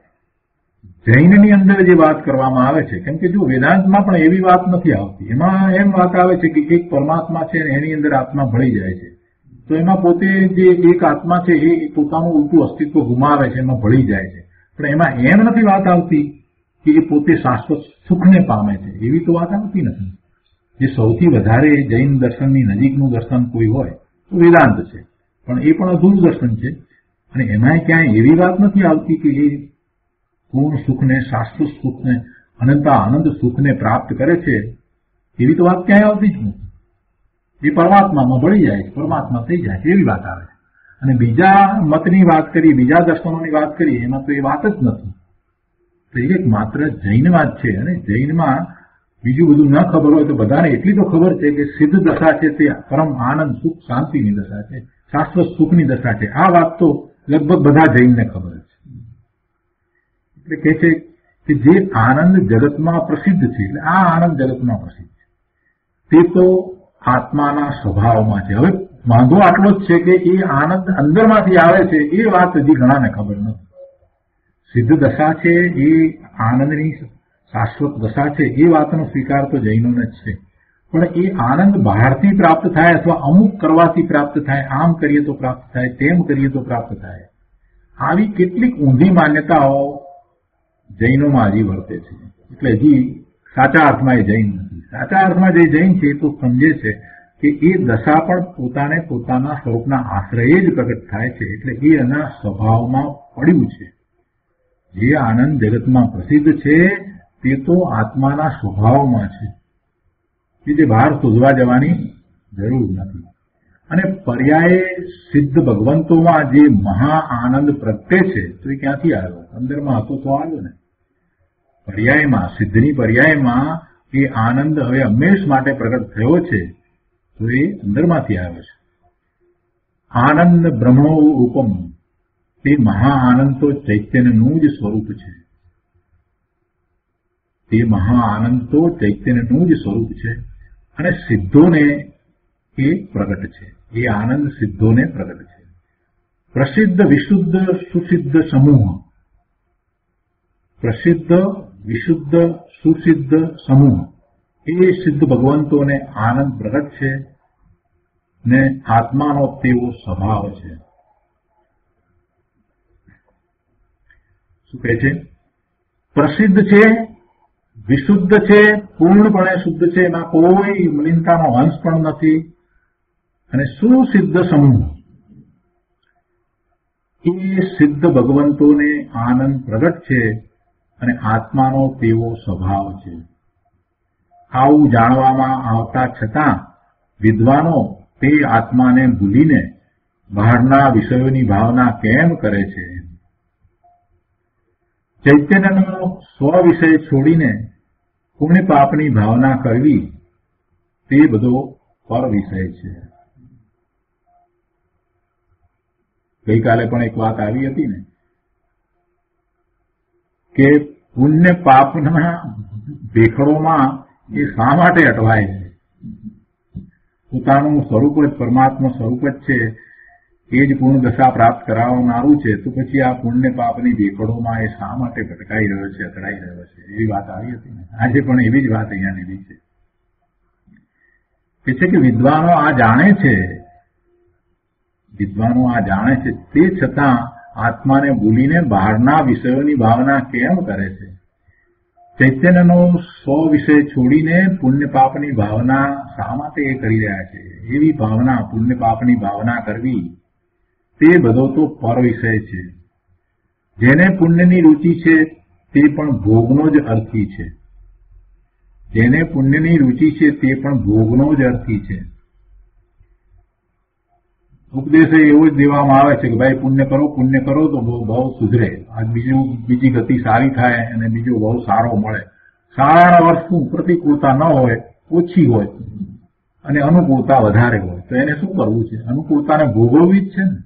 જૈનની અંદર જે વાત કરવામાં આવે છે, કેમ કે જો વેદાંતમાં પણ એવી વાત નથી આવતી. એમાં એમ વાત આવે છે કે એક પરમાત્મા છે અને એની અંદર આત્મા ભળી જાય છે, તો એમાં પોતે જે એક આત્મા છે એ પોતાનું ઉલટું અસ્તિત્વ ગુમાવે છે, એમાં ભળી જાય છે. પણ એમાં એમ નથી વાત આવતી કે એ પોતે શાશ્વત સુખને પામે છે, એવી તો વાત આવતી નથી. જે સૌથી વધારે જૈન દર્શનની નજીકનું દર્શન કોઈ હોય તો વેદાંત છે, પણ એ પણ અધૂરું દર્શન છે. અને એમાં ક્યાંય એવી વાત નથી આવતી કે એ પૂર્ણ સુખને, શાશ્વત સુખને, અનંતા આનંદ સુખને પ્રાપ્ત કરે છે, એવી તો વાત ક્યાંય આવતી જ નથી. એ પરમાત્મામાં ભળી જાય છે, પરમાત્મા થઈ જાય છે, એવી વાત આવે છે. અને બીજા મતની વાત કરીએ, બીજા દર્શનોની વાત કરીએ, એમાં તો એ વાત જ નથી. તો એક માત્ર જૈન વાત છે. અને જૈનમાં બીજું બધું ન ખબર હોય તો બધાને એટલી તો ખબર છે કે સિદ્ધ દશા છે તે પરમ આનંદ સુખ શાંતિની દશા છે, શાશ્વત સુખની દશા છે. આ વાત તો લગભગ બધા જૈનને ખબર છે. એટલે કે છે કે જે આનંદ જગતમાં પ્રસિદ્ધ છે, એટલે આ આનંદ જગતમાં પ્રસિદ્ધ છે, તે તો આત્માના સ્વભાવમાં છે. હવે વાંધો આટલો જ છે કે એ આનંદ અંદરમાંથી આવે છે એ વાત હજી ઘણાને ખબર નથી. સિદ્ધ દશા છે એ આનંદની શાશ્વત દશા છે, એ વાતનો સ્વીકાર તો જૈનોને જ છે. પણ એ આનંદ બહારથી પ્રાપ્ત થાય અથવા અમુક કરવાથી પ્રાપ્ત થાય, આમ કરીએ તો પ્રાપ્ત થાય, તેમ કરીએ તો પ્રાપ્ત થાય, આવી કેટલીક ઊંધી માન્યતાઓ જૈનોમાં હજી વર્તે છે. એટલે હજી સાચા અર્થમાં એ જૈન નથી. સાચા અર્થમાં જે જૈન છે એ તો સમજે છે કે એ દશા પણ પોતાને પોતાના સ્વરૂપના આશ્રયે જ પ્રગટ થાય છે. એટલે એ એના સ્વભાવમાં પડ્યું છે. જે આનંદ જગતમાં પ્રસિદ્ધ છે તે તો આત્માના સ્વભાવમાં છે, કે જે બહાર શોધવા જવાની જરૂર નથી. અને પર્યાયે સિદ્ધ ભગવંતોમાં જે મહા આનંદ પ્રગટે છે તો એ ક્યાંથી આવ્યો? અંદરમાં હતો તો આવ્યો ને. પર્યાયમાં, સિદ્ધની પર્યાયમાં એ આનંદ હવે હંમેશ માટે પ્રગટ થયો છે તો એ અંદરમાંથી આવ્યો છે. આનંદ બ્રહ્મણો રૂપમ, તે મહા આનંદ તો ચૈતન્યનું જ સ્વરૂપ છે. તે મહા આનંદ તો ચૈતન્યનું જ સ્વરૂપ છે અને સિદ્ધોને એ પ્રગટ છે. એ આનંદ સિદ્ધોને પ્રગટ છે. પ્રસિદ્ધ વિશુદ્ધ સુસિદ્ધ સમૂહ, પ્રસિદ્ધ વિશુદ્ધ સુસિદ્ધ સમૂહ, એ સિદ્ધ ભગવંતોને આનંદ પ્રગટ છે ને આત્માનો તેવો સ્વભાવ છે. શું કહે છે? પ્રસિદ્ધ છે, વિશુદ્ધ છે, પૂર્ણપણે શુદ્ધ છે, એમાં કોઈ મલિનતાનો અંશ પણ નથી. અને સુસિદ્ધ સમૂહ, એ સિદ્ધ ભગવંતોને આનંદ પ્રગટ છે અને આત્માનો તેવો સ્વભાવ છે. આવું જાણવામાં આવતા છતાં વિદ્વાનો તે આત્માને ભૂલીને બહારના વિષયોની ભાવના કેમ કરે છે? ચૈતન્યનો સ્વ વિષય છોડીને પુણ્ય પાપની ભાવના કરવી તે બધો પર વિષય છે. ગઈકાલે પણ એક વાત આવી હતી ને કે પુણ્ય પાપના ભેખડોમાં એ શા માટે અટવાય છે? પોતાનું સ્વરૂપ જ પરમાત્મા સ્વરૂપ જ છે, એ જ પૂર્ણ દશા પ્રાપ્ત કરાવનારું છે, તો પછી આ પુણ્ય પાપની ભેખડોમાં એ શા માટે ભટકાઈ રહ્યો છે, અથડાઈ રહ્યો છે? એવી વાત આવી હતી ને. આજે પણ એવી જ વાત અહીંયા લીધી છે. કે છે કે વિદ્વાનો આ જાણે છે, વિદ્વાનો આ જાણે છે, તે છતાં આત્માને ભૂલીને બહારના વિષયોની ભાવના કેમ કરે છે? ચૈતન્યનો સ્વ વિષય છોડીને પુણ્ય પાપની ભાવના શા માટે એ કરી રહ્યા છે? એવી ભાવના, પુણ્ય પાપની ભાવના કરવી, તે બધો તો પર વિષય છે. જેને પુણ્યની રૂચિ છે તે પણ ભોગનો જ અર્થી છે. જેને પુણ્યની રૂચિ છે તે પણ ભોગનો જ અર્થી છે. ઉપદેશ એવો જ દેવામાં આવે છે કે ભાઈ પુણ્ય કરો, પુણ્ય કરો તો બહુ બહુ સુધરે, આ બીજું બીજી ગતિ સારી થાય અને બીજો બહુ સારો મળે. સારા વર્ષનું પ્રતિકૂળતા ન હોય, ઓછી હોય અને અનુકૂળતા વધારે હોય, તો એને શું કરવું છે? અનુકૂળતાને ભોગવવી જ છે ને.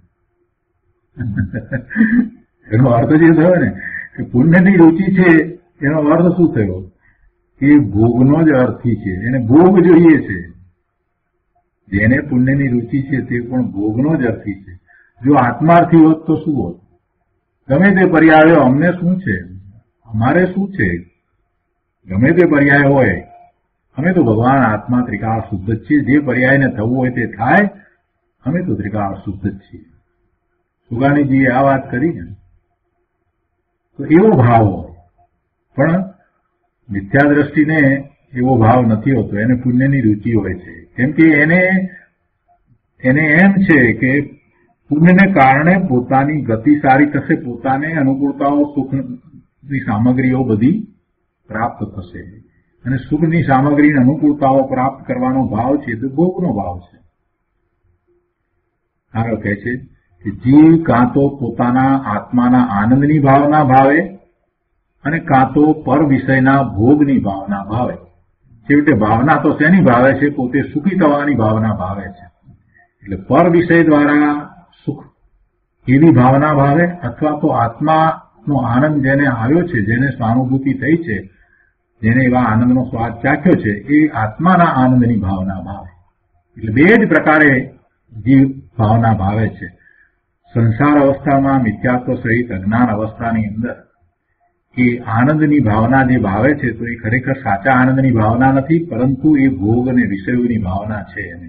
એનો અર્થ જે થયો ને કે પુણ્યની રૂચિ છે, એનો અર્થ શું થયો? એ ભોગનો જ અર્થી છે, એને ભોગ જોઈએ છે. જેને પુણ્યની રૂચિ છે તે પણ ભોગનો જ અર્થી છે. જો આત્માર્થી હોત તો શું હોત? ગમે તે પર્યાયો, અમને શું છે, અમારે શું છે, ગમે તે પર્યાય હોય, અમે તો ભગવાન આત્મા ત્રિકાળ શુદ્ધ જ છીએ. જે પર્યાયને થવું હોય તે થાય, અમે તો ત્રિકાળ શુદ્ધ જ છીએ. સુગાણીજીએ આ વાત કરી ને, તો એવો ભાવ હોય. પણ મિથ્યા દ્રષ્ટિને એવો ભાવ નથી હોતો, એને પુણ્યની રૂચિ હોય છે. કેમ કે એને એને એમ છે કે પુણ્યને કારણે પોતાની ગતિ સારી થશે, પોતાને અનુકૂળતાઓ, સુખની સામગ્રીઓ બધી પ્રાપ્ત થશે. અને સુખની સામગ્રીની અનુકૂળતાઓ પ્રાપ્ત કરવાનો ભાવ છે તો ભોગનો ભાવ છે. આગળ કહે છે કે જીવ કાં તો પોતાના આત્માના આનંદની ભાવના ભાવે અને કાં તો પર વિષયના ભોગની ભાવના ભાવે. છેવટે ભાવના તો શેની ભાવે છે? પોતે સુખી થવાની ભાવના ભાવે છે. એટલે પર વિષય દ્વારા સુખ એવી ભાવના ભાવે, અથવા તો આત્માનો આનંદ જેને આવ્યો છે, જેને સ્વાનુભૂતિ થઈ છે, જેને એવા આનંદનો સ્વાદ ચાખ્યો છે, એ આત્માના આનંદની ભાવના ભાવે. એટલે બે જ પ્રકારે જીવ ભાવના ભાવે છે. સંસાર અવસ્થામાં મિથ્યાત્વ સહિત અજ્ઞાન અવસ્થાની અંદર એ આનંદની ભાવના જે ભાવે છે, તો એ ખરેખર સાચા આનંદની ભાવના નથી, પરંતુ એ ભોગ અને વિષયોની ભાવના છે. એને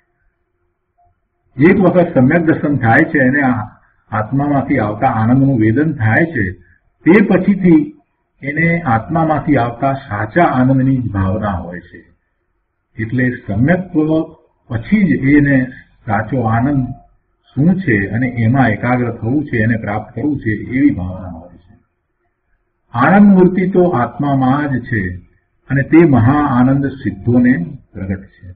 એક વખત સમ્યક દર્શન થાય છે અને આત્મામાંથી આવતા આનંદનું વેદન થાય છે, તે પછીથી એને આત્મામાંથી આવતા સાચા આનંદની જ ભાવના હોય છે. એટલે સમ્યક્ત્વ પછી જ એને સાચો આનંદ શું છે અને એમાં એકાગ્ર થવું છે, એને પ્રાપ્ત કરવું છે, એવી ભાવના હોય છે. આનંદ મૂર્તિ તો આત્મામાં જ છે અને તે મહા આનંદ સિદ્ધોને પ્રગટ છે.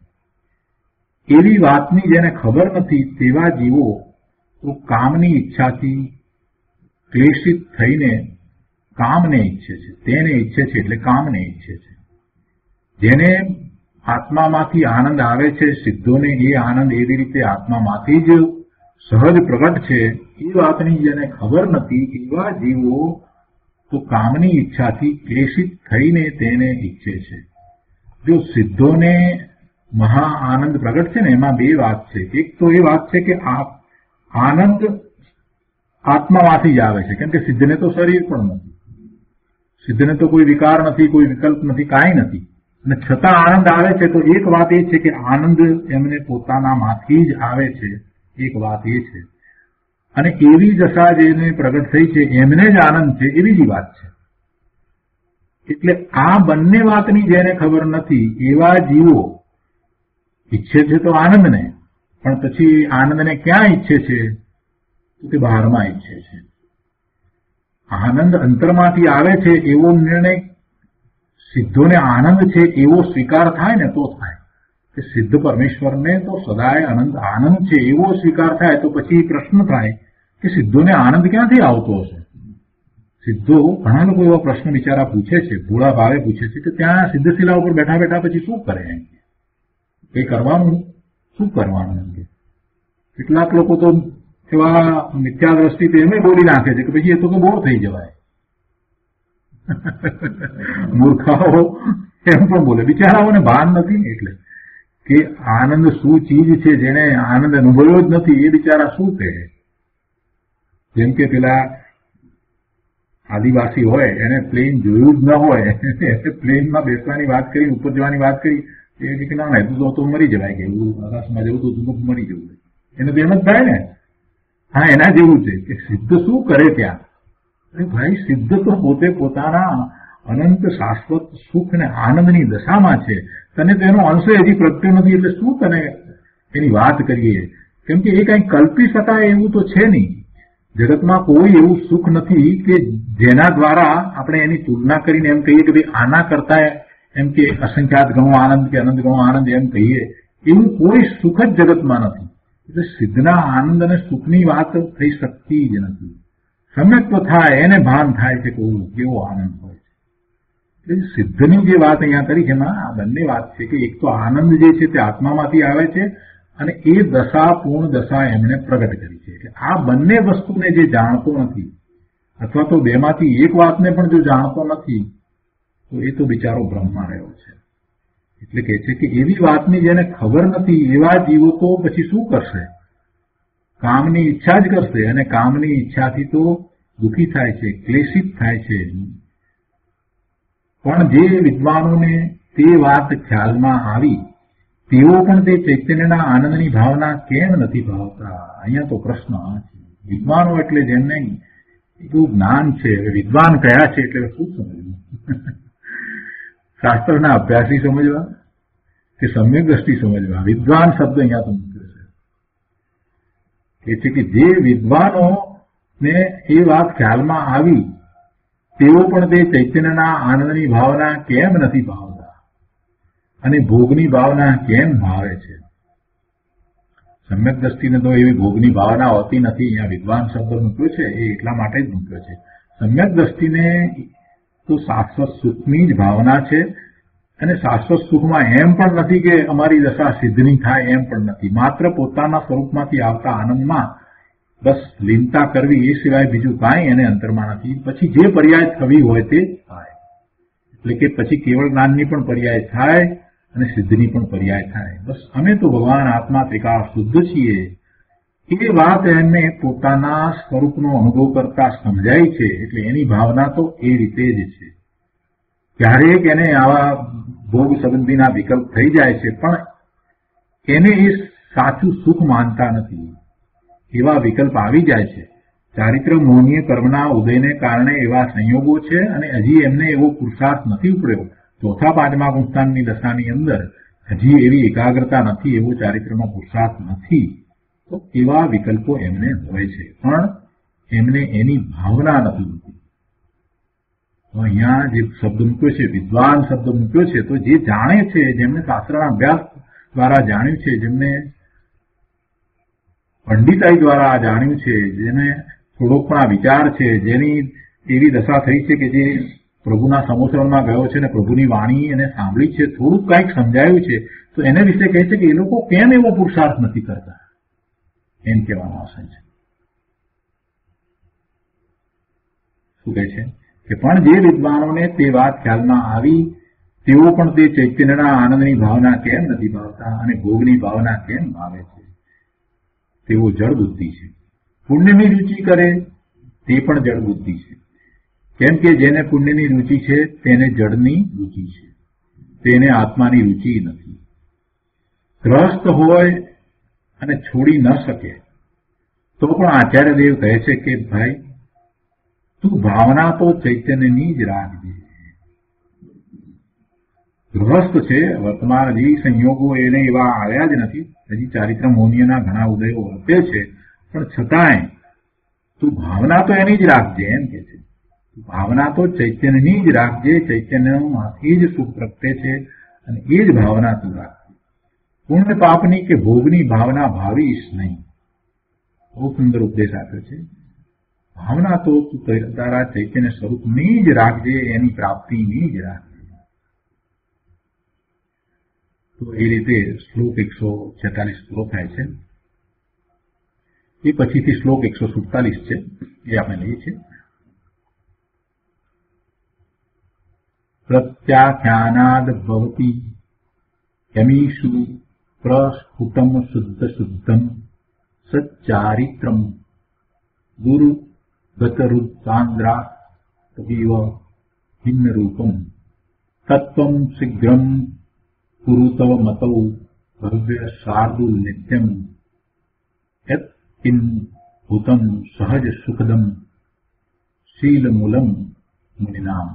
એવી વાતની જેને ખબર નથી તેવા જીવો તો કામની ઈચ્છાથી ક્લેશિત થઈને કામને ઈચ્છે છે, તેને ઈચ્છે છે એટલે કામને ઈચ્છે છે. જેને આત્મામાંથી આનંદ આવે છે, સિદ્ધોને એ આનંદ એવી રીતે આત્મામાંથી જ સહજ પ્રગટ છે, એ વાતની જેને ખબર નથી એવા જીવો તો કામની ઈચ્છાથી ક્લેશિત થઈને તેને ઈચ્છે છે. જો સિદ્ધોને મહા આનંદ પ્રગટ છે ને, એમાં બે વાત છે. એક તો એ વાત છે કે આ આનંદ આત્મામાંથી જ આવે છે, કેમ કે સિદ્ધને તો શરીર પણ નથી, સિદ્ધને તો કોઈ વિકાર નથી, કોઈ વિકલ્પ નથી, કાંઈ નથી, અને છતાં આનંદ આવે છે. તો એક વાત એ છે કે આનંદ એમને પોતાનામાંથી જ આવે છે, એક વાત એ છે. અને એવી દશા જેને પ્રગટ થઈ છે એમને જ આનંદ છે, એવી જ વાત છે. એટલે આ બંને વાતની જેને ખબર નથી એવા જીવો ઈચ્છે છે તો આનંદને, પણ પછી આનંદને ક્યાં ઈચ્છે છે? તો તે બહારમાં ઈચ્છે છે. આનંદ અંતરમાંથી આવે છે એવો નિર્ણય સિદ્ધોને આનંદ છે એવો સ્વીકાર થાય ને તો થાય કે સિદ્ધ પરમેશ્વરને તો સદાય આનંદ આનંદ છે એવો સ્વીકાર થાય, તો પછી પ્રશ્ન થાય કે સિદ્ધોને આનંદ ક્યાંથી આવતો હશે? સિદ્ધો ઘણા લોકો એવા પ્રશ્ન બિચારા પૂછે છે, ભોળા ભાવે પૂછે છે કે ત્યાં સિદ્ધશિલા ઉપર બેઠા બેઠા પછી શું કરે? એમ એ કરવાનું શું કરવાનું? એમ કે કેટલાક લોકો તો એવા મિથ્યા દ્રષ્ટિથી એમ બોલી નાખે છે કે પછી એ તો કે બોર થઈ જવાય. મૂર્ખાઓ એમ પણ બોલે, બિચારાઓને ભાન નથી એટલે કે આનંદ શું ચીજ છે, જેને આનંદ અનુભવ્યો જ નથી એ બિચારા શું કહે. જેમ કે પેલા આદિવાસી હોય એને પ્લેન જોયું જ ન હોય, પ્લેનમાં બેસવાની વાત કરી, ઉપર જવાની વાત કરી, એ કે ના તું તો મરી જવાય કે એવું આકાશમાં જવું તો તું મરી જવું, એને તો એમ જ થાય ને. હા, એના જેવું છે કે સિદ્ધ શું કરે ત્યાં. અરે ભાઈ, સિદ્ધ તો પોતે પોતાના અનંત શાશ્વત સુખ ને આનંદની દશામાં છે. તને તેનો અંશ હજી પ્રગટ્યો નથી એટલે શું તને એની વાત કરીએ? કેમ કે એ કઈ કલ્પી શકાય એવું તો છે નહીં. જગતમાં કોઈ એવું સુખ નથી કે જેના દ્વારા આપણે એની તુલના કરીને એમ કહીએ કે ભાઈ આના કરતા એમ કે અસંખ્યાત ગણો આનંદ કે અનંત ગણો આનંદ એમ કહીએ, એવું કોઈ સુખ જ જગતમાં નથી. એટલે સિદ્ધના આનંદ અને સુખની વાત થઈ શકતી જ નથી. સમ્યક તો થાય એને ભાન થાય છે કે કેવો આનંદ હોય છે. એટલે સિદ્ધની જે વાત અહીંયા કરી છે એમાં આ બંને વાત છે કે એક તો આનંદ જે છે તે આત્મામાંથી આવે છે અને એ દશા પૂર્ણ દશા એમણે પ્રગટ કરી છે. એટલે આ બંને વસ્તુને જે જાણતો નથી અથવા તો બેમાંથી એક વાતને પણ જો જાણતો નથી તો એ તો બિચારો બ્રહ્મા રહ્યો છે. એટલે કહે છે કે એવી વાતની જેને ખબર નથી એવા જીવો તો પછી શું કરશે? કામની ઈચ્છા જ કરશે અને કામની ઈચ્છાથી તો દુઃખી થાય છે, ક્લેશિત થાય છે. પણ જે વિદ્વાનોને તે વાત ખ્યાલમાં આવી તેઓ પણ તે ચૈતન્યના આનંદની ભાવના કેમ નથી ભાવતા? અહીંયા તો પ્રશ્ન છે. વિદ્વાનો એટલે જેમને એટલું જ્ઞાન છે, વિદ્વાન કયા છે એટલે શું સમજવું? શાસ્ત્રના અભ્યાસી સમજવા કે સમ્યક દ્રષ્ટિ સમજવા? વિદ્વાન શબ્દ અહીંયા તો મૂક્યો છે. એ છે કે જે વિદ્વાનો ને એ વાત ખ્યાલમાં આવી તેઓ પણ તે ચૈતન્યના આનંદની ભાવના કેમ નથી ભાવતા અને ભોગની ભાવના કેમ ભાવે છે? સમ્યક દ્રષ્ટિને તો એવી ભોગની ભાવના હોતી નથી. અહીંયા વિદ્વાન શબ્દ મૂક્યો છે એ એટલા માટે જ મૂક્યો છે. સમ્યક દ્રષ્ટિને તો શાશ્વત સુખની જ ભાવના છે અને શાશ્વત સુખમાં એમ પણ નથી કે અમારી દશા સિદ્ધની થાય, એમ પણ નથી. માત્ર પોતાના સ્વરૂપમાંથી આવતા આનંદમાં બસ લીનતા કરવી એ સિવાય બીજું કાંઈ એને અંતરમાં નથી. પછી જે પર્યાય થવી હોય તે થાય. એટલે કે પછી કેવળ જ્ઞાનની પણ પર્યાય થાય અને સિદ્ધની પણ પર્યાય થાય. બસ અમે તો ભગવાન આત્મા ત્રિકાળ શુદ્ધ છીએ એ વાત એમને પોતાના સ્વરૂપનો અનુભવ કરતા સમજાય છે. એટલે એની ભાવના તો એ રીતે જ છે. ક્યારેક એને આવા ભોગ સંબંધીના વિકલ્પ થઈ જાય છે પણ એને એ સાચું સુખ માનતા નથી. એવા વિકલ્પ આવી જાય છે. ચારિત્ર મોહનીય કર્મના ઉદયને કારણે એવા સંયોગો છે અને હજી એમને એવો પુરુષાર્થ નથી ઉપડ્યો. ચોથા પાંચમા ગુણસ્થાનની દશાની અંદર હજી એવી એકાગ્રતા નથી, એવો ચારિત્રનો પુરુષાર્થ નથી. તો એવા વિકલ્પો એમને હોય છે પણ એમને એની ભાવના નથી હોતી. તો અહીંયા જે શબ્દ મૂક્યો છે વિદ્વાન શબ્દ મૂક્યો છે તો જે જાણે છે, જેમને શાસ્ત્રના અભ્યાસ દ્વારા જાણ્યું છે, જેમને પંડિતાઈ દ્વારા જાણ્યું છે, જેને થોડોક પણ આ વિચાર છે, જેની એવી દશા થઈ છે કે જે પ્રભુના સમોસરમાં ગયો છે ને પ્રભુની વાણી એને સાંભળી છે, થોડુંક કંઈક સમજાયું છે, તો એને વિશે કહે છે કે એ લોકો કેમ એવો પુરુષાર્થ નથી કરતા, એમ કહેવાનો આશય છે. શું કહે છે કે પણ જે વિદ્વાનોને તે વાત ખ્યાલમાં આવી તેઓ પણ તે ચૈતન્યના આનંદની ભાવના કેમ નથી ભાવતા અને ભોગની ભાવના કેમ ભાવે છે? તેઓ જળ બુદ્ધિ છે. પુણ્યની રુચિ કરે તે પણ જળ બુદ્ધિ છે. કેમ કે જેને પુણ્યની રુચિ છે તેને જળની રુચિ છે, તેને આત્માની રુચિ નથી. ગ્રસ્ત હોય અને છોડી ન શકે તો પણ આચાર્ય દેવ કહે છે કે ભાઈ તું ભાવના તો ચૈતન્યની જ રાખજે. ગૃહસ્થ છે, વર્તમાન હજી સંયોગો એને એવા આવ્યા જ નથી, હજી ચારિત્ર મોહનીયના ઘણા ઉદયો વર્તે છે, પણ છતાંય તું ભાવના તો એની જ રાખજે, એમ કે છે. ભાવના તો ચૈતન્યની જ રાખજે, ચૈતન્યમાંથી જ સુખ પ્રગટે છે અને એ જ ભાવના તું રાખજે. પુણ્ય પાપની કે ભોગની ભાવના ભાવીશ નહીં. બહુ સુંદર ઉપદેશ આપ્યો છે. ભાવના તો તું તારા ચૈતન્ય સ્વરૂપની જ રાખજે, એની પ્રાપ્તિની જ રાખજે. તો એ રીતે શ્લોક એકસો છેતાલીસ પૂરો થાય છે. એ પછીથી શ્લોક એકસો સુડતાલીસ છે, એ આપણે લઈએ છીએ. પ્રત્યાખ્યાનાદ ભવતી યમીષુ પ્રસ્ફુટમ શુદ્ધ શુદ્ધમ સચ્ચારિત્રમ ગુરુ ગતરુદ્ધાંદ્રા તવીવ ભિન્ન રૂપમ તત્વમ શીઘ્રમ કુરુતવ મતૌ ભવ્ય શાર્દુલ નિત્યમ યત કિન ભૂતમ સહજ સુખદમ શીલમૂલમ મુનિનામ.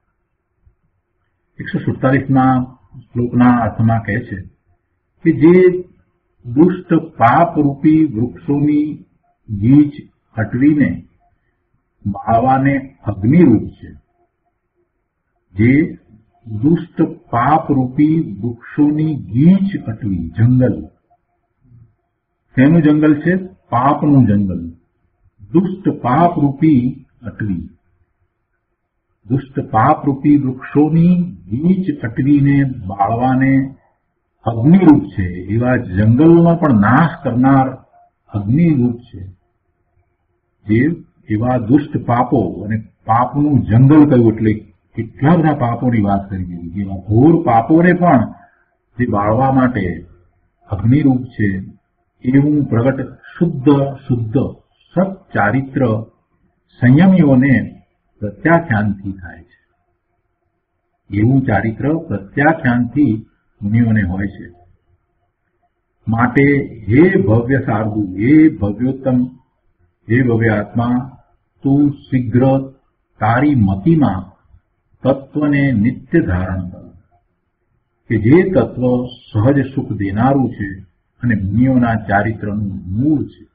એકસો સુડતાલીસમાં શ્લોકના અર્થમાં કહે છે કે જે દુષ્ટ પાપરૂપી વૃક્ષોની ગીચ હટવીને બાળવાને અગ્નિરૂપ છે, જે દુષ્ટ પાપરૂપી વૃક્ષોની ગીચ અટવી, જંગલ, તેનું જંગલ છે પાપનું જંગલ. દુષ્ટ પાપરૂપી અટવી, દુષ્ટ પાપરૂપી વૃક્ષોની ગીચ અટવીને બાળવાને અગ્નિરૂપ છે, એવા જંગલનો પણ નાશ કરનાર અગ્નિરૂપ છે. જે એવા દુષ્ટ પાપો, અને પાપનું જંગલ કહ્યું એટલે કેટલા બધા પાપોની વાત કરી દીધી. એવા ઘોર પાપોને પણ જે બાળવા માટે અગ્નિરૂપ છે, એવું પ્રગટ શુદ્ધ શુદ્ધ સત ચારિત્ર સંયમીઓને પ્રત્યાખ્યાનથી થાય છે. એવું ચારિત્ર પ્રત્યાખ્યાનથી મુનિઓને હોય છે. માટે હે ભવ્ય સારદુ, હે ભવ્યોત્તમ, હે ભવ્ય આત્મા, તું શીઘ્ર તારી મતિમાં તત્વને નિત્ય ધારણ કર, કે જે તત્વ સહજ સુખ દેનારું છે અને મુનિઓના ચારિત્રનું મૂળ છે.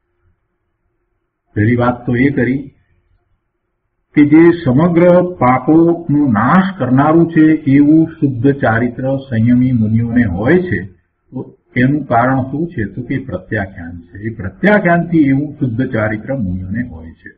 પહેલી વાત તો એ કરી કે જે સમગ્ર પાપોનો નાશ કરનારું છે એવું શુદ્ધ ચારિત્ર સંયમી મુનિઓને હોય છે. તો એનું કારણ શું છે? તો કે પ્રત્યાખ્યાન છે. એ પ્રત્યાખ્યાનથી એવું શુદ્ધ ચારિત્ર મુનિઓને હોય છે.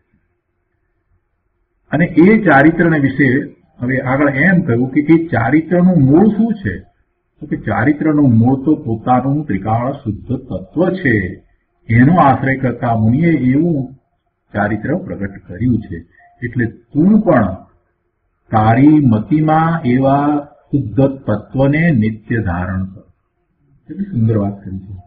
અને એ ચારિત્રને વિશે હવે આગળ એમ કહ્યું કે એ ચારિત્રનું મૂળ શું છે? તો કે ચારિત્રનું મૂળ તો પોતાનું ત્રિકાળ શુદ્ધ તત્વ છે. એનો આશ્રય કરતા મુનિએ એવું ચારિત્ર પ્રગટ કર્યું છે. એટલે તું પણ તારી મતિમાં એવા શુદ્ધ તત્વને નિત્ય ધારણ કર. કેટલી સુંદર વાત કરી છે.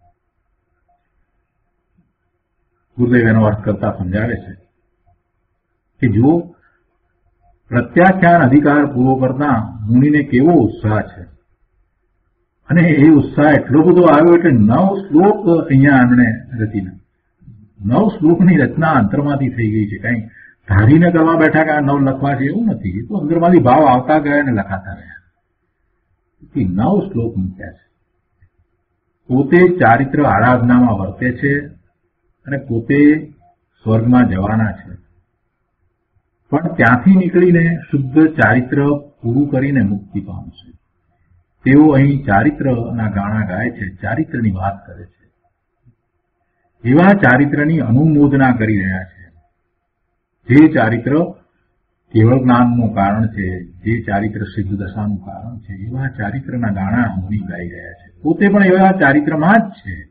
ગુરુદેવ એનો અર્થ કરતા સમજાવે છે કે જો પ્રત્યાખ્યાન અધિકાર પૂરો કરતા મુનિને કેવો ઉત્સાહ છે, અને એ ઉત્સાહ એટલો બધો આવ્યો એટલે નવ શ્લોક અહીંયા એમણે રચીના. નવ શ્લોકની રચના અંતરમાંથી થઈ ગઈ છે. કઈ ધારીને કરવા બેઠા કે આ નવ લખવા છે એવું નથી. એ તો અંદરમાંથી ભાવ આવતા ગયા અને લખાતા ગયા. નવ શ્લોક મૂક્યા છે. પોતે ચારિત્ર આરાધનામાં વર્તે છે અને પોતે સ્વર્ગમાં જવાના છે, પણ ત્યાંથી નીકળીને શુદ્ધ ચારિત્ર પૂરું કરીને મુક્તિ પામશે. તેઓ અહીં ચારિત્રના ગાણા ગાય છે, ચારિત્રની વાત કરે છે. એવા ચારિત્રની અનુમોદના કરી રહ્યા છે. જે ચારિત્ર કેવળ જ્ઞાનનું કારણ છે, જે ચારિત્ર સિદ્ધ દશાનું કારણ છે, એવા ચારિત્રના ગાણા મુનિ ગાઈ રહ્યા છે. પોતે પણ એવા ચારિત્રમાં જ છે.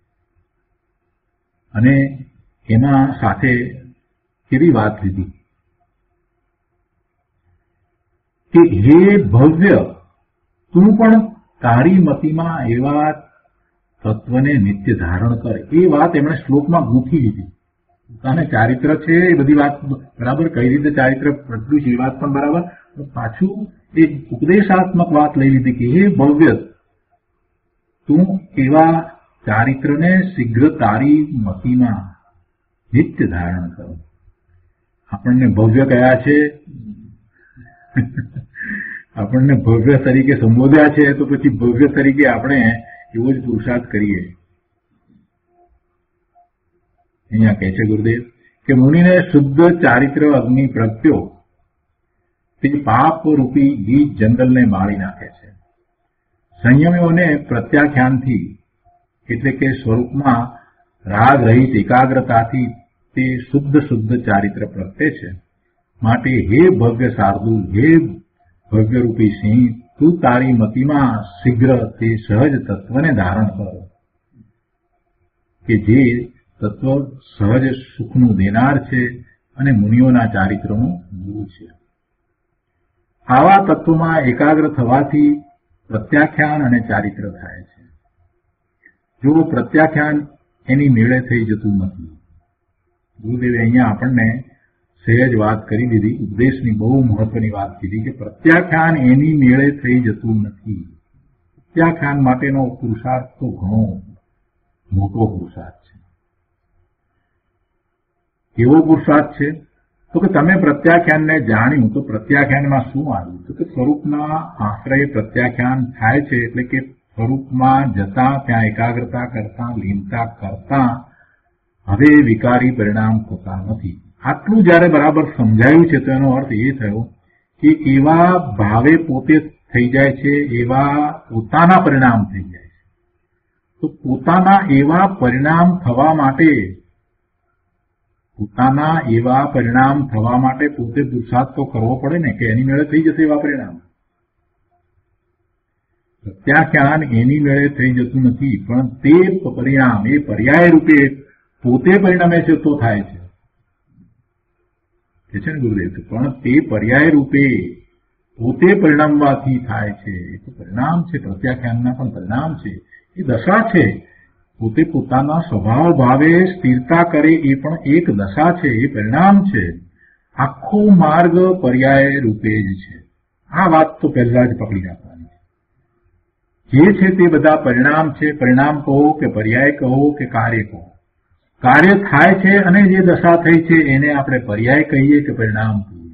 અને એમાં સાથે કેવી વાત લીધી કે હે ભવ્ય, તું પણ તારી મતિમાં એવા તત્વને નિત્ય ધારણ કર. એ વાત એમણે શ્લોકમાં ગૂંથી લીધી. પોતાને ચારિત્ર છે એ બધી વાત બરાબર, કઈ રીતે ચારિત્ર પ્રગટ્યું છે એ વાત પણ બરાબર, પાછું એક ઉપદેશાત્મક વાત લઈ લીધી કે હે ભવ્ય, તું એવા ચારિત્રને શીઘ્ર તારી મતિમાં નિત્ય ધારણ કર. આપણને ભવ્ય કયા છે, આપણને ભવ્ય તરીકે સંબોધ્યા છે, તો પછી ભવ્ય તરીકે આપણે એવો જ પુરુષાર્થ કરીએ. અહીંયા કહે છે ગુરુદેવ કે મુનિને શુદ્ધ ચારિત્ર અગ્નિ પ્રગટ્યો તે પાપ રૂપી ગીચ જંગલને બાળી નાખે છે. સંયમીઓને પ્રત્યાખ્યાનથી એટલે કે સ્વરૂપમાં રાગ રહિત એકાગ્રતાથી તે શુદ્ધ શુદ્ધ ચારિત્ર પ્રગટે છે. માટે હે ભવ્ય શાર્દુલ, હે ભવ્ય રૂપી સિંહ, તું તારી મતિમાં શીઘ્ર તે સહજ તત્વને ધારણ કર કે જે તત્વ સહજ સુખનું દેનાર છે અને મુનિઓના ચારિત્રનું મૂળ છે. આવા તત્વમાં એકાગ્ર થવાથી પ્રત્યાખ્યાન અને ચારિત્ર થાય છે. જો પ્રત્યાખ્યાન એની મેળે થઈ જતું નથી. ગુરુદેવે અહીંયા આપણને સહેજ વાત કરી દીધી, ઉપદેશની બહુ મહત્વની વાત કીધી કે પ્રત્યાખ્યાન એની મેળે થઈ જતું નથી. પ્રત્યાખ્યાન માટેનો પુરુષાર્થ તો ઘણો મોટો પુરુષાર્થ છે. કેવો પુરુષાર્થ છે? તો કે તમે પ્રત્યાખ્યાનને જાણ્યું તો પ્રત્યાખ્યાનમાં શું આવ્યું? તો કે સ્વરૂપના આશ્રય પ્રત્યાખ્યાન થાય છે, એટલે કે સ્વરૂપમાં જતા ત્યાં એકાગ્રતા કરતા લીનતા કરતા હવે વિકારી પરિણામ થતા નથી. આટલું જયારે બરાબર સમજાયું છે તો એનો અર્થ એ થયો કે એવા ભાવે પોતે થઈ જાય છે, એવા પોતાના પરિણામ થઈ જાય છે. તો પોતાના એવા પરિણામ થવા માટે પોતાના એવા પરિણામ થવા માટે પોતે પુરુષાર્થ તો કરવો પડે ને, કે એની મેળે થઈ જશે એવા પરિણામ. પ્રત્યાખ્યાન એની મેળે થઈ જતું નથી, પણ તે પરિણામ એ પર્યાય રૂપે પોતે પરિણમે છે તો થાય છે. કે છે ને ગુરુદેવ, પણ તે પર્યાય રૂપે પોતે પરિણમવાથી થાય છે. એ તો પરિણામ છે, પ્રત્યાખ્યાનના પણ પરિણામ છે, એ દશા છે. પોતે પોતાના સ્વભાવ ભાવે સ્થિરતા કરે એ પણ એક દશા છે, એ પરિણામ છે. આખો માર્ગ પર્યાય રૂપે જ છે. આ વાત તો પહેલા જ પકડી રાખવાની છે. જે છે તે બધા પરિણામ છે. પરિણામ કહો કે પર્યાય કહો કે કાર્ય કહો. કાર્ય થાય છે અને જે દશા થઈ છે એને આપણે પર્યાય કહીએ કે પરિણામ કહીએ.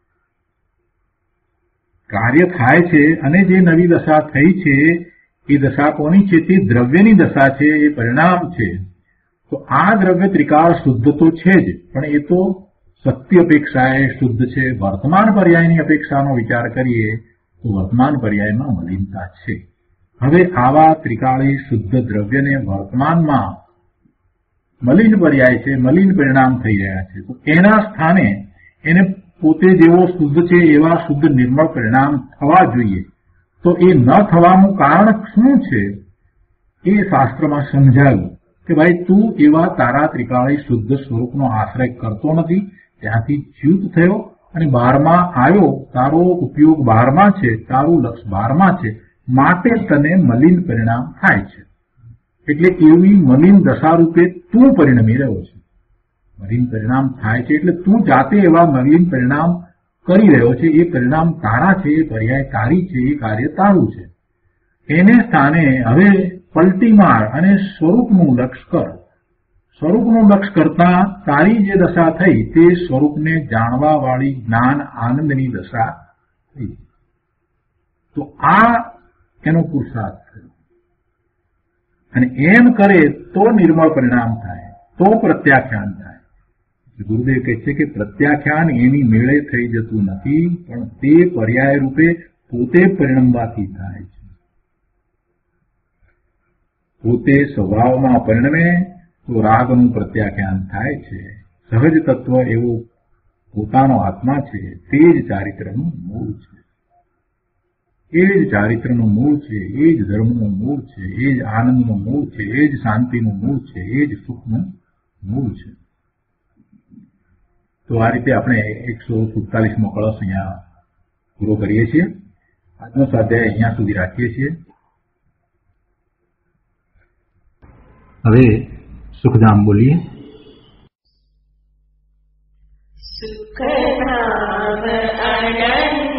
કાર્ય થાય છે અને જે નવી દશા થઈ છે એ દશા કોની છે? તે દ્રવ્યની દશા છે, એ પરિણામ છે. તો આ દ્રવ્ય ત્રિકાળ શુદ્ધ તો છે જ, પણ એ તો સત્ય અપેક્ષાએ શુદ્ધ છે. વર્તમાન પર્યાયની અપેક્ષાનો વિચાર કરીએ તો વર્તમાન પર્યાયમાં મલિનતા છે. હવે આવા ત્રિકાળી શુદ્ધ દ્રવ્યને વર્તમાનમાં મલિન પર્યાય છે, મલિન પરિણામ થઈ રહ્યા છે. તો એના સ્થાને એને પોતે જેવો શુદ્ધ છે એવા શુદ્ધ નિર્મળ પરિણામ થવા જોઈએ. તો એ ન થવાનું કારણ શું છે એ શાસ્ત્રમાં સમજાવ્યું કે ભાઈ તું એવા તારા ત્રિકાળી શુદ્ધ સ્વરૂપનો આશ્રય કરતો નથી, ત્યાંથી ચ્યુત થયો અને બહારમાં આવ્યો. તારો ઉપયોગ બહારમાં છે, તારું લક્ષ્ય બહારમાં છે, માટે તને મલિન પરિણામ થાય છે. એટલે એવી મલિન દશા રૂપે તું પરિણમી રહ્યો છે. મલિન પરિણામ થાય છે એટલે તું જાતે એવા મલિન પરિણામ કરી રહ્યો છે. એ પરિણામ તારા છે, એ પર્યાય તારી છે, એ કાર્ય તારું છે. એને સ્થાને હવે પલટી માર અને સ્વરૂપનું લક્ષ્ય કર. સ્વરૂપનું લક્ષ્ય કરતા તારી જે દશા થઈ તે સ્વરૂપને જાણવા વાળી જ્ઞાન આનંદની દશા થઈ. તો આ એનો પુરુષાર્થ થયો. અને એમ કરે તો નિર્મળ પરિણામ થાય, તો પ્રત્યાખ્યાન થાય. ગુરુદેવ કહે છે કે પ્રત્યાખ્યાન એની મેળે થઈ જતું નથી, પણ તે પર્યાય રૂપે પોતે પરિણમવાથી થાય છે. પોતે સ્વભાવમાં પરિણમે તો રાગનું પ્રત્યાખ્યાન થાય છે. સહજ તત્વ એવો પોતાનો આત્મા છે, તે જ ચારિત્રનું મૂળ છે. એ જ ચારિત્રનું મૂળ છે, એ જ ધર્મનું મૂળ છે, એ જ આનંદનું મૂળ છે, એ જ શાંતિનું મૂળ છે, એ જ સુખનું મૂળ છે. તો આ રીતે આપણે એકસો સુડતાલીસમો કળશ અહીંયા પૂરો કરીએ છીએ. આજનો સ્વાધ્યાય અહીંયા સુધી રાખીએ છીએ. હવે સુખધામ બોલીએ. સુખધામ અનંત